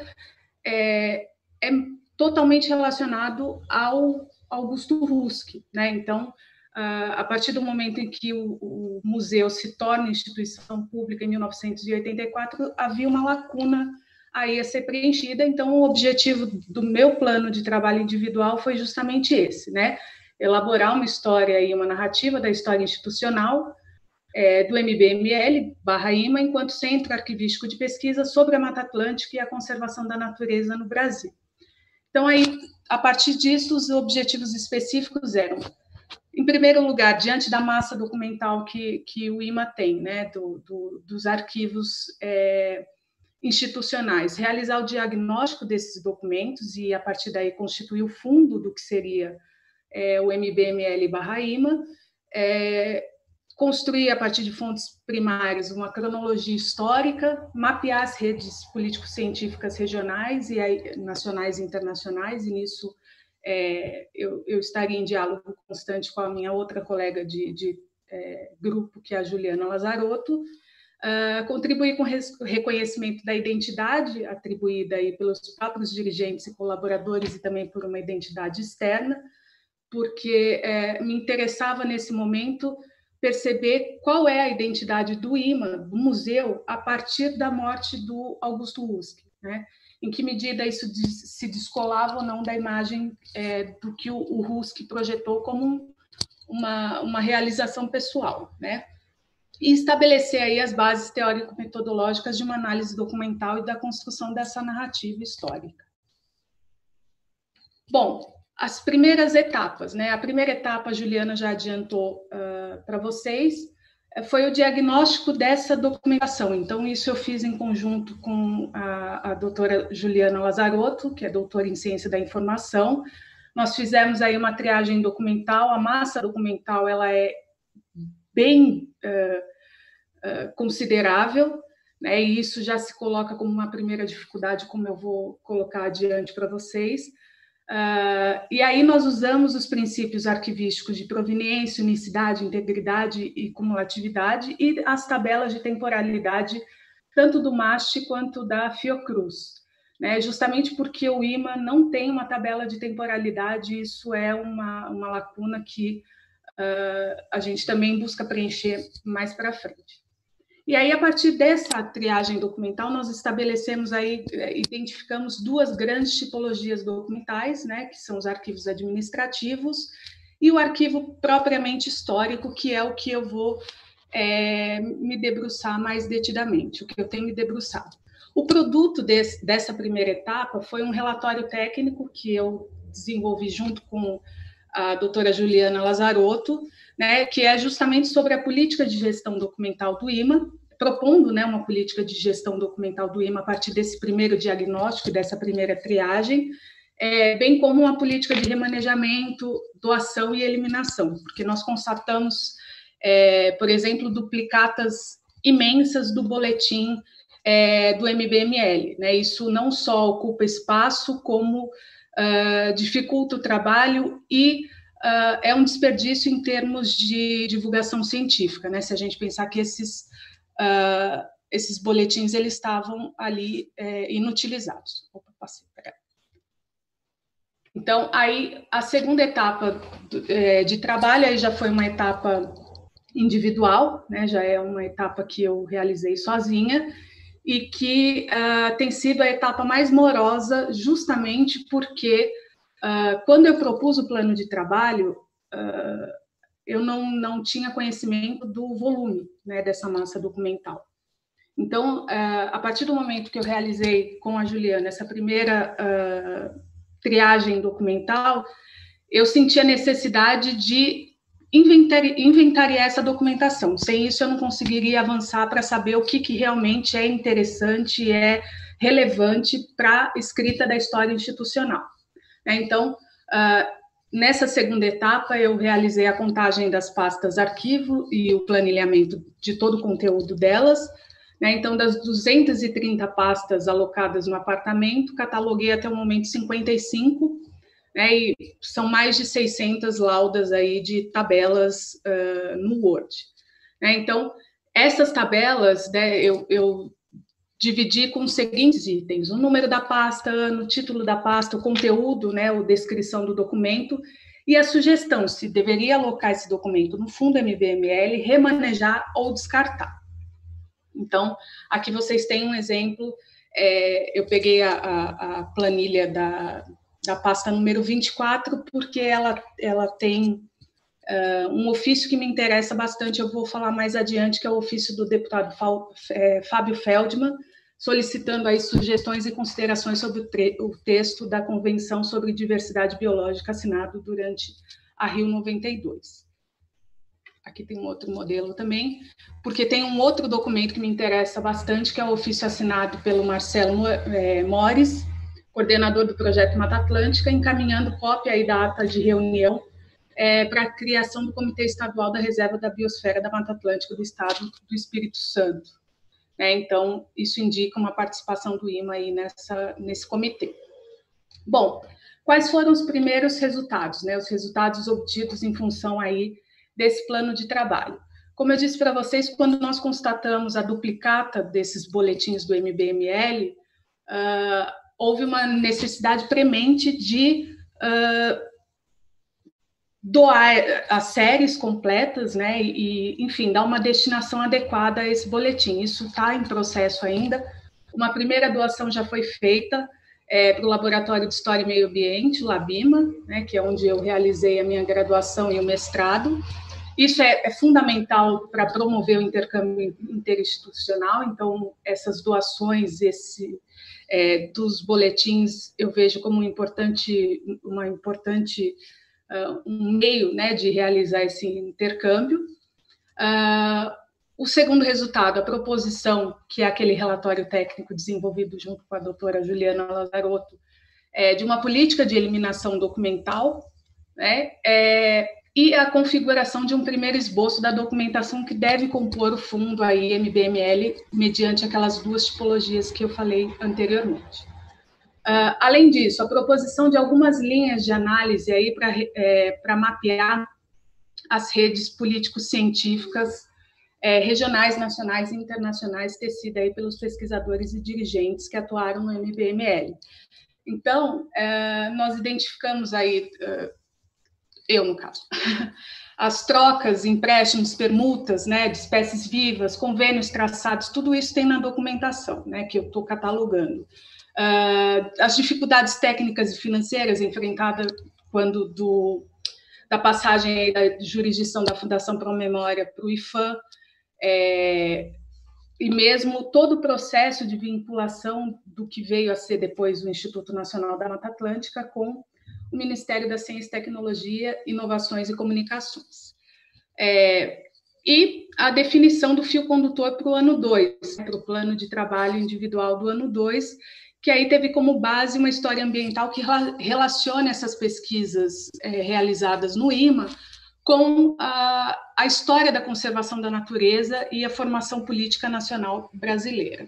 é, é totalmente relacionado ao Augusto Husk, né? Então, a partir do momento em que o, o museu se torna instituição pública em mil novecentos e oitenta e quatro, havia uma lacuna aí a ser preenchida. Então, o objetivo do meu plano de trabalho individual foi justamente esse, né? Elaborar uma história e uma narrativa da história institucional é, do M B M L barra I M A enquanto Centro Arquivístico de Pesquisa sobre a Mata Atlântica e a Conservação da Natureza no Brasil. Então, aí, a partir disso, os objetivos específicos eram, em primeiro lugar, diante da massa documental que, que o I M A tem, né, do, do, dos arquivos é, institucionais, realizar o diagnóstico desses documentos e, a partir daí, constituir o fundo do que seria é, o M B M L barra I M A, é, construir, a partir de fontes primárias, uma cronologia histórica, mapear as redes político-científicas regionais, e aí, nacionais e internacionais, e nisso é, eu, eu estaria em diálogo constante com a minha outra colega de, de é, grupo, que é a Juliana Lazarotto, uh, contribuir com o reconhecimento da identidade atribuída aí pelos próprios dirigentes e colaboradores e também por uma identidade externa, porque é, me interessava nesse momento perceber qual é a identidade do I M A, do museu, a partir da morte do Augusto Husk, né? Em que medida isso se descolava ou não da imagem é, do que o, o Husk projetou como um, uma, uma realização pessoal, né? E estabelecer aí as bases teórico-metodológicas de uma análise documental e da construção dessa narrativa histórica. Bom, as primeiras etapas, né? A primeira etapa, a Juliana já adiantou uh, para vocês, foi o diagnóstico dessa documentação. Então, isso eu fiz em conjunto com a, a doutora Juliana Lazarotto, que é doutora em Ciência da Informação. Nós fizemos aí uma triagem documental, a massa documental ela é bem uh, uh, considerável, né? E isso já se coloca como uma primeira dificuldade, como eu vou colocar adiante para vocês. Uh, e aí nós usamos os princípios arquivísticos de proveniência, unicidade, integridade e cumulatividade e as tabelas de temporalidade, tanto do MAST quanto da Fiocruz, né? Justamente porque o I M A não tem uma tabela de temporalidade, isso é uma, uma lacuna que uh, a gente também busca preencher mais para frente. E aí, a partir dessa triagem documental, nós estabelecemos aí, identificamos duas grandes tipologias documentais, né, que são os arquivos administrativos e o arquivo propriamente histórico, que é o que eu vou é, me debruçar mais detidamente, o que eu tenho me debruçado. O produto desse, dessa primeira etapa foi um relatório técnico que eu desenvolvi junto com a doutora Juliana Lazarotto, né, que é justamente sobre a política de gestão documental do I M A, propondo, né, uma política de gestão documental do I M A a partir desse primeiro diagnóstico, dessa primeira triagem, é, bem como uma política de remanejamento, doação e eliminação, porque nós constatamos, é, por exemplo, duplicatas imensas do boletim é, do M B M L, né? Isso não só ocupa espaço, como uh, dificulta o trabalho e Uh, é um desperdício em termos de divulgação científica, né? Se a gente pensar que esses, uh, esses boletins eles estavam ali é, inutilizados. Opa, passei, peraí. Então, aí, a segunda etapa do, é, de trabalho aí já foi uma etapa individual, né? Já é uma etapa que eu realizei sozinha e que uh, tem sido a etapa mais morosa justamente porque Uh, quando eu propus o plano de trabalho, uh, eu não, não tinha conhecimento do volume, né, dessa massa documental. Então, uh, a partir do momento que eu realizei com a Juliana essa primeira uh, triagem documental, eu senti a necessidade de inventari inventariar essa documentação. Sem isso, eu não conseguiria avançar para saber o que, que realmente é interessante e é relevante para a escrita da história institucional. Então, uh, nessa segunda etapa, eu realizei a contagem das pastas arquivo e o planilhamento de todo o conteúdo delas, né? Então, das duzentas e trinta pastas alocadas no apartamento, cataloguei até o momento cinquenta e cinco, né? E são mais de seiscentas laudas aí de tabelas uh, no Word, né? Então, essas tabelas, né, eu... eu dividir com os seguintes itens: o número da pasta, ano, título da pasta, o conteúdo, né, a descrição do documento, e a sugestão se deveria alocar esse documento no fundo M B M L, remanejar ou descartar. Então, aqui vocês têm um exemplo, é, eu peguei a, a, a planilha da, da pasta número vinte e quatro, porque ela, ela tem uh, um ofício que me interessa bastante, eu vou falar mais adiante, que é o ofício do deputado Fábio Feldman, solicitando aí sugestões e considerações sobre o, o texto da Convenção sobre Diversidade Biológica assinado durante a Rio noventa e dois. Aqui tem um outro modelo também, porque tem um outro documento que me interessa bastante, que é o ofício assinado pelo Marcelo é, Mores, coordenador do Projeto Mata Atlântica, encaminhando cópia aí da ata de reunião é, para a criação do Comitê Estadual da Reserva da Biosfera da Mata Atlântica do Estado do Espírito Santo. É, então, isso indica uma participação do I M A aí nessa, nesse comitê. Bom, quais foram os primeiros resultados, né? Os resultados obtidos em função aí desse plano de trabalho. Como eu disse para vocês, quando nós constatamos a duplicata desses boletins do M B M L, uh, houve uma necessidade premente de uh, doar as séries completas, né, e, enfim, dar uma destinação adequada a esse boletim. Isso está em processo ainda. Uma primeira doação já foi feita é, para o Laboratório de História e Meio Ambiente, o LABIMA, né, que é onde eu realizei a minha graduação e o mestrado. Isso é, é fundamental para promover o intercâmbio interinstitucional, então essas doações, esse, é, dos boletins eu vejo como um importante, uma importante uh, um meio, né, de realizar esse intercâmbio. Uh, o segundo resultado, a proposição, que é aquele relatório técnico desenvolvido junto com a doutora Juliana Lazarotto, é, de uma política de eliminação documental, né, é, e a configuração de um primeiro esboço da documentação que deve compor o fundo aí, M B M L, mediante aquelas duas tipologias que eu falei anteriormente. Uh, além disso, a proposição de algumas linhas de análise aí para é, para mapear as redes político-científicas é, regionais, nacionais e internacionais tecidas aí pelos pesquisadores e dirigentes que atuaram no M B M L. Então, é, nós identificamos aí, eu no caso, as trocas, empréstimos, permutas, né, de espécies vivas, convênios traçados, tudo isso tem na documentação, né, que eu estou catalogando. Uh, as dificuldades técnicas e financeiras enfrentadas quando do, da passagem aí da jurisdição da Fundação Pro Memória para o IPHAN, é, e mesmo todo o processo de vinculação do que veio a ser depois o Instituto Nacional da Mata Atlântica com o Ministério da Ciência e Tecnologia, Inovações e Comunicações. É, e a definição do fio condutor para o ano dois, para o plano de trabalho individual do ano dois, que aí teve como base uma história ambiental que relaciona essas pesquisas é, realizadas no I M A com a, a história da conservação da natureza e a formação política nacional brasileira.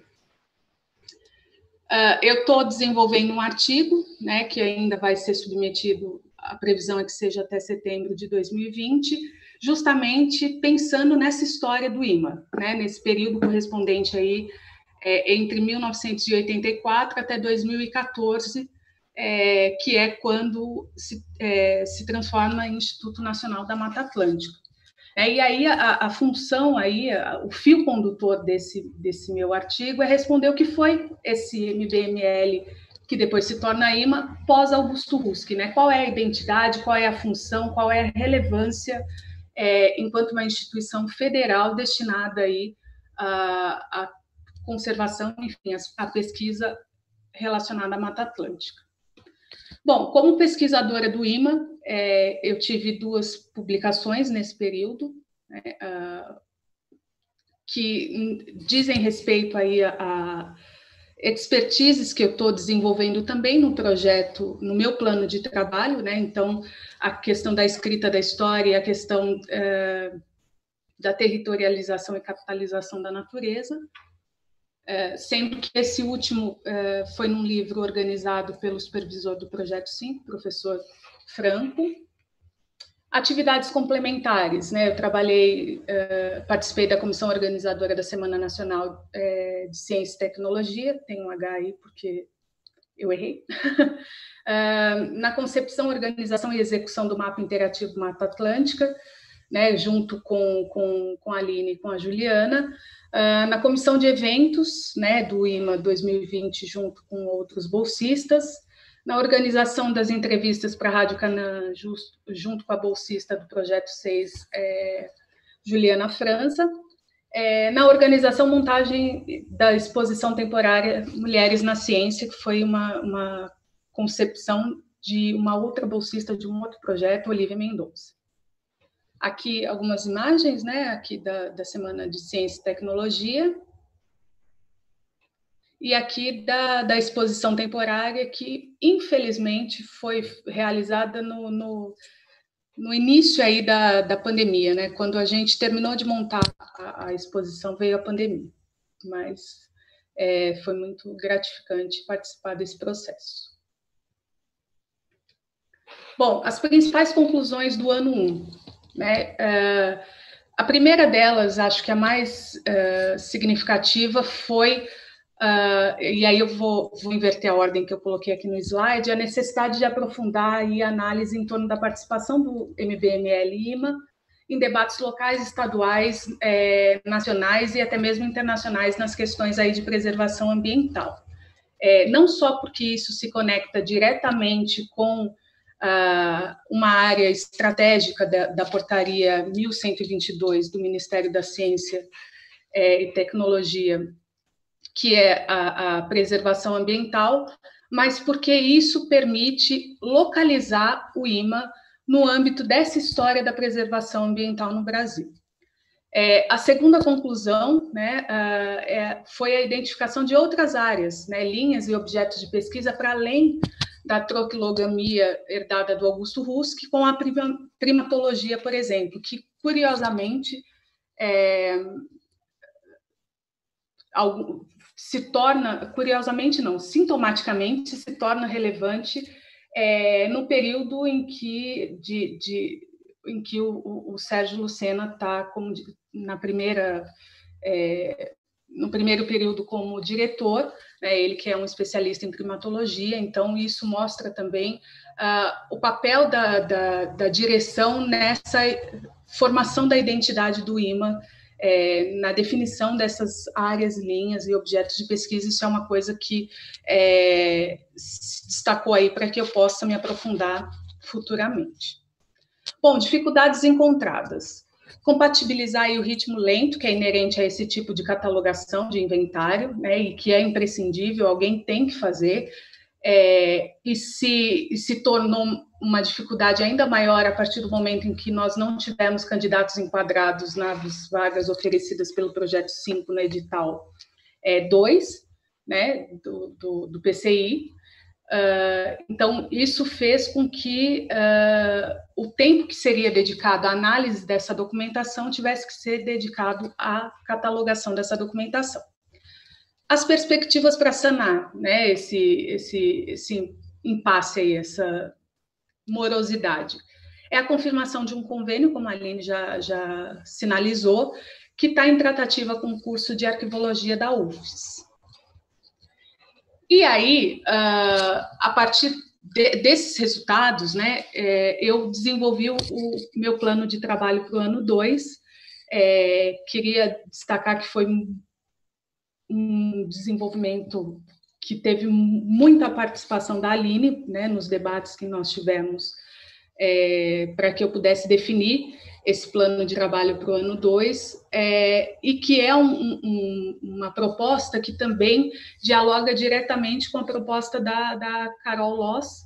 Uh, eu estou desenvolvendo um artigo, né, que ainda vai ser submetido, a previsão é que seja até setembro de dois mil e vinte, justamente pensando nessa história do I M A, né, nesse período correspondente aí, é, entre mil novecentos e oitenta e quatro até dois mil e quatorze, é, que é quando se, é, se transforma em Instituto Nacional da Mata Atlântica. É, e aí a, a função, aí, a, o fio condutor desse, desse meu artigo é responder o que foi esse M B M L, que depois se torna I M A, pós-Augusto Husk, né? Qual é a identidade, qual é a função, qual é a relevância é, enquanto uma instituição federal destinada aí a, a conservação, enfim, a pesquisa relacionada à Mata Atlântica. Bom, como pesquisadora do I M A, é, eu tive duas publicações nesse período, né, uh, que dizem respeito aí a, a expertises que eu estou desenvolvendo também no projeto, no meu plano de trabalho, né? Então, a questão da escrita da história, a questão uh, da territorialização e capitalização da natureza, É, sendo que esse último é, foi num livro organizado pelo supervisor do Projeto cinco, professor Franco. Atividades complementares, né? Eu trabalhei, é, participei da comissão organizadora da Semana Nacional é, de Ciência e Tecnologia, tem um H aí porque eu errei, é, na concepção, organização e execução do mapa interativo Mata Atlântica, né, junto com, com, com a Aline e com a Juliana, uh, na comissão de eventos, né, do I M A dois mil e vinte, junto com outros bolsistas, na organização das entrevistas para a Rádio Canaã, junto com a bolsista do Projeto seis, é, Juliana França, é, na organização, montagem da exposição temporária Mulheres na Ciência, que foi uma, uma concepção de uma outra bolsista de um outro projeto, Olivia Mendonça. Aqui algumas imagens, né, aqui da, da Semana de Ciência e Tecnologia, e aqui da, da exposição temporária que, infelizmente, foi realizada no, no, no início aí da, da pandemia, né, quando a gente terminou de montar a, a exposição, veio a pandemia, mas é, foi muito gratificante participar desse processo. Bom, as principais conclusões do ano um. Né? Uh, a primeira delas, acho que a mais uh, significativa foi, uh, e aí eu vou, vou inverter a ordem que eu coloquei aqui no slide, a necessidade de aprofundar aí a análise em torno da participação do M B M L I M A em debates locais, estaduais, eh, nacionais e até mesmo internacionais nas questões aí de preservação ambiental. É, não só porque isso se conecta diretamente com Uh, uma área estratégica da, da portaria mil cento e vinte e dois do Ministério da Ciência eh, e Tecnologia, que é a, a preservação ambiental, mas porque isso permite localizar o I M A no âmbito dessa história da preservação ambiental no Brasil. É, a segunda conclusão, né, uh, é, foi a identificação de outras áreas, né, linhas e objetos de pesquisa para além da troquilogamia herdada do Augusto Rusk, com a primatologia, por exemplo, que, curiosamente, é, algo, se torna, curiosamente não, sintomaticamente se torna relevante é, no período em que, de, de, em que o, o, o Sérgio Lucena está na primeira, é, no primeiro período como diretor, né, ele que é um especialista em primatologia, então isso mostra também uh, o papel da, da, da direção nessa formação da identidade do I M A, É, na definição dessas áreas, linhas e objetos de pesquisa. Isso é uma coisa que é, se destacou aí para que eu possa me aprofundar futuramente. Bom, dificuldades encontradas. Compatibilizar aí o ritmo lento, que é inerente a esse tipo de catalogação de inventário, né, e que é imprescindível, alguém tem que fazer, é, e, se, e se tornou uma dificuldade ainda maior a partir do momento em que nós não tivemos candidatos enquadrados nas vagas oferecidas pelo Projeto cinco no edital dois, né, do, do, do P C I. Uh, então, isso fez com que uh, o tempo que seria dedicado à análise dessa documentação tivesse que ser dedicado à catalogação dessa documentação. As perspectivas para sanar, né, esse, esse, esse impasse aí, essa morosidade. É a confirmação de um convênio, como a Aline já, já sinalizou, que está em tratativa com o curso de arquivologia da U F S. E aí, uh, a partir de, desses resultados, né, é, eu desenvolvi o, o meu plano de trabalho para o ano dois. É, queria destacar que foi um, um desenvolvimento que teve muita participação da Aline, né, nos debates que nós tivemos, é, para que eu pudesse definir esse plano de trabalho para o ano dois, é, e que é um, um, uma proposta que também dialoga diretamente com a proposta da, da Carol Loss,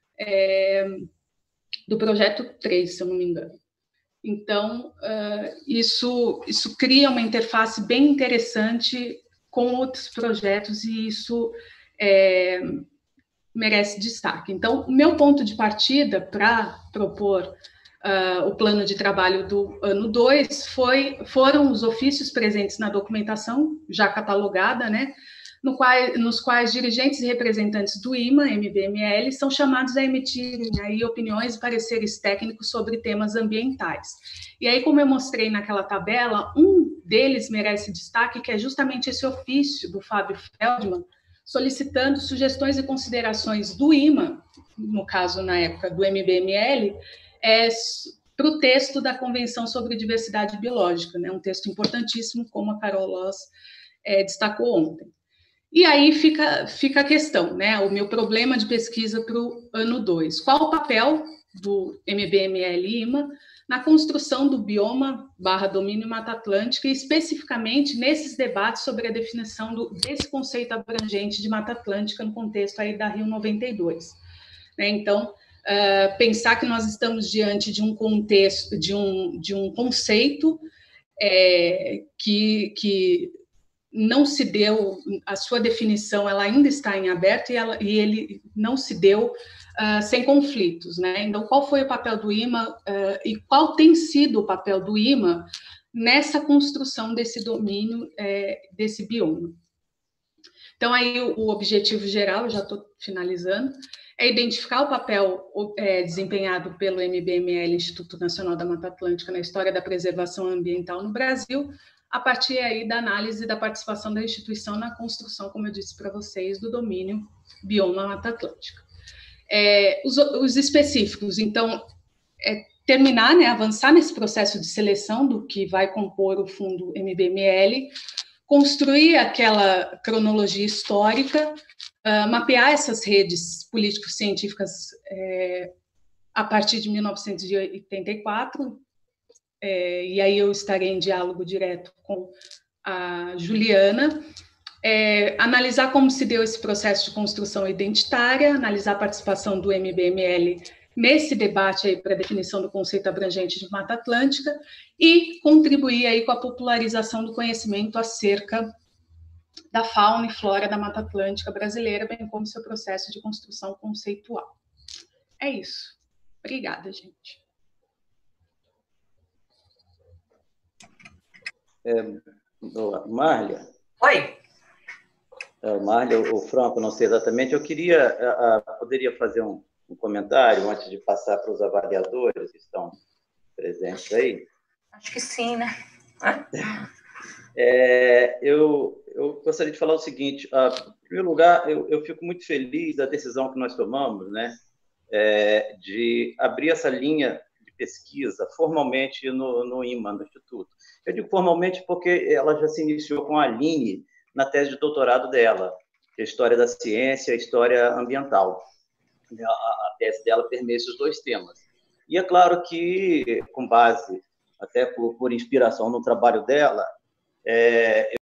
é, do projeto três, se eu não me engano. Então, uh, isso, isso cria uma interface bem interessante com outros projetos, e isso é, merece destaque. Então, o meu ponto de partida para propor uh, o plano de trabalho do ano dois foi, foram os ofícios presentes na documentação, já catalogada, né, no qual, nos quais dirigentes e representantes do I M A, M B M L, são chamados a emitirem aí opiniões e pareceres técnicos sobre temas ambientais. E aí, como eu mostrei naquela tabela, um deles merece destaque, que é justamente esse ofício do Fábio Feldman, solicitando sugestões e considerações do I M A, no caso, na época, do M B M L, é, para o texto da Convenção sobre Diversidade Biológica, né, um texto importantíssimo, como a Carol Loss é, destacou ontem. E aí fica, fica a questão, né, o meu problema de pesquisa para o ano dois. Qual o papel do M B M L I M A na construção do bioma barra domínio Mata Atlântica, e especificamente nesses debates sobre a definição do, desse conceito abrangente de Mata Atlântica no contexto aí da Rio noventa e dois. Né? Então, uh, pensar que nós estamos diante de um contexto, de um, de um conceito é, que, que não se deu, a sua definição ela ainda está em aberto, e, ela, e ele não se deu Uh, sem conflitos, né? Então, qual foi o papel do I M A uh, e qual tem sido o papel do I M A nessa construção desse domínio, é, desse bioma? Então, aí o, o objetivo geral, eu já estou finalizando, é identificar o papel é, desempenhado pelo M B M L, Instituto Nacional da Mata Atlântica, na história da preservação ambiental no Brasil, a partir aí da análise da participação da instituição na construção, como eu disse para vocês, do domínio bioma Mata Atlântica. É, os, os específicos, então, é terminar, né, avançar nesse processo de seleção do que vai compor o fundo M B M L, construir aquela cronologia histórica, uh, mapear essas redes político-científicas é, a partir de mil novecentos e oitenta e quatro, é, e aí eu estarei em diálogo direto com a Juliana, é, analisar como se deu esse processo de construção identitária, analisar a participação do M B M L nesse debate aí para a definição do conceito abrangente de Mata Atlântica e contribuir aí com a popularização do conhecimento acerca da fauna e flora da Mata Atlântica brasileira, bem como seu processo de construção conceitual. É isso. Obrigada, gente. É, Márlia? Oi. É, Márlia ou Franco, não sei exatamente. Eu queria, a, a, poderia fazer um, um comentário antes de passar para os avaliadores que estão presentes aí? Acho que sim, né? É, eu, eu gostaria de falar o seguinte. Uh, em primeiro lugar, eu, eu fico muito feliz da decisão que nós tomamos, né, é, de abrir essa linha de pesquisa formalmente no, no I M A, no Instituto. Eu digo formalmente porque ela já se iniciou com a Aline na tese de doutorado dela, que é a História da Ciência e a História Ambiental. A, a tese dela permeia esses dois temas. E é claro que, com base, até por, por inspiração no trabalho dela, é,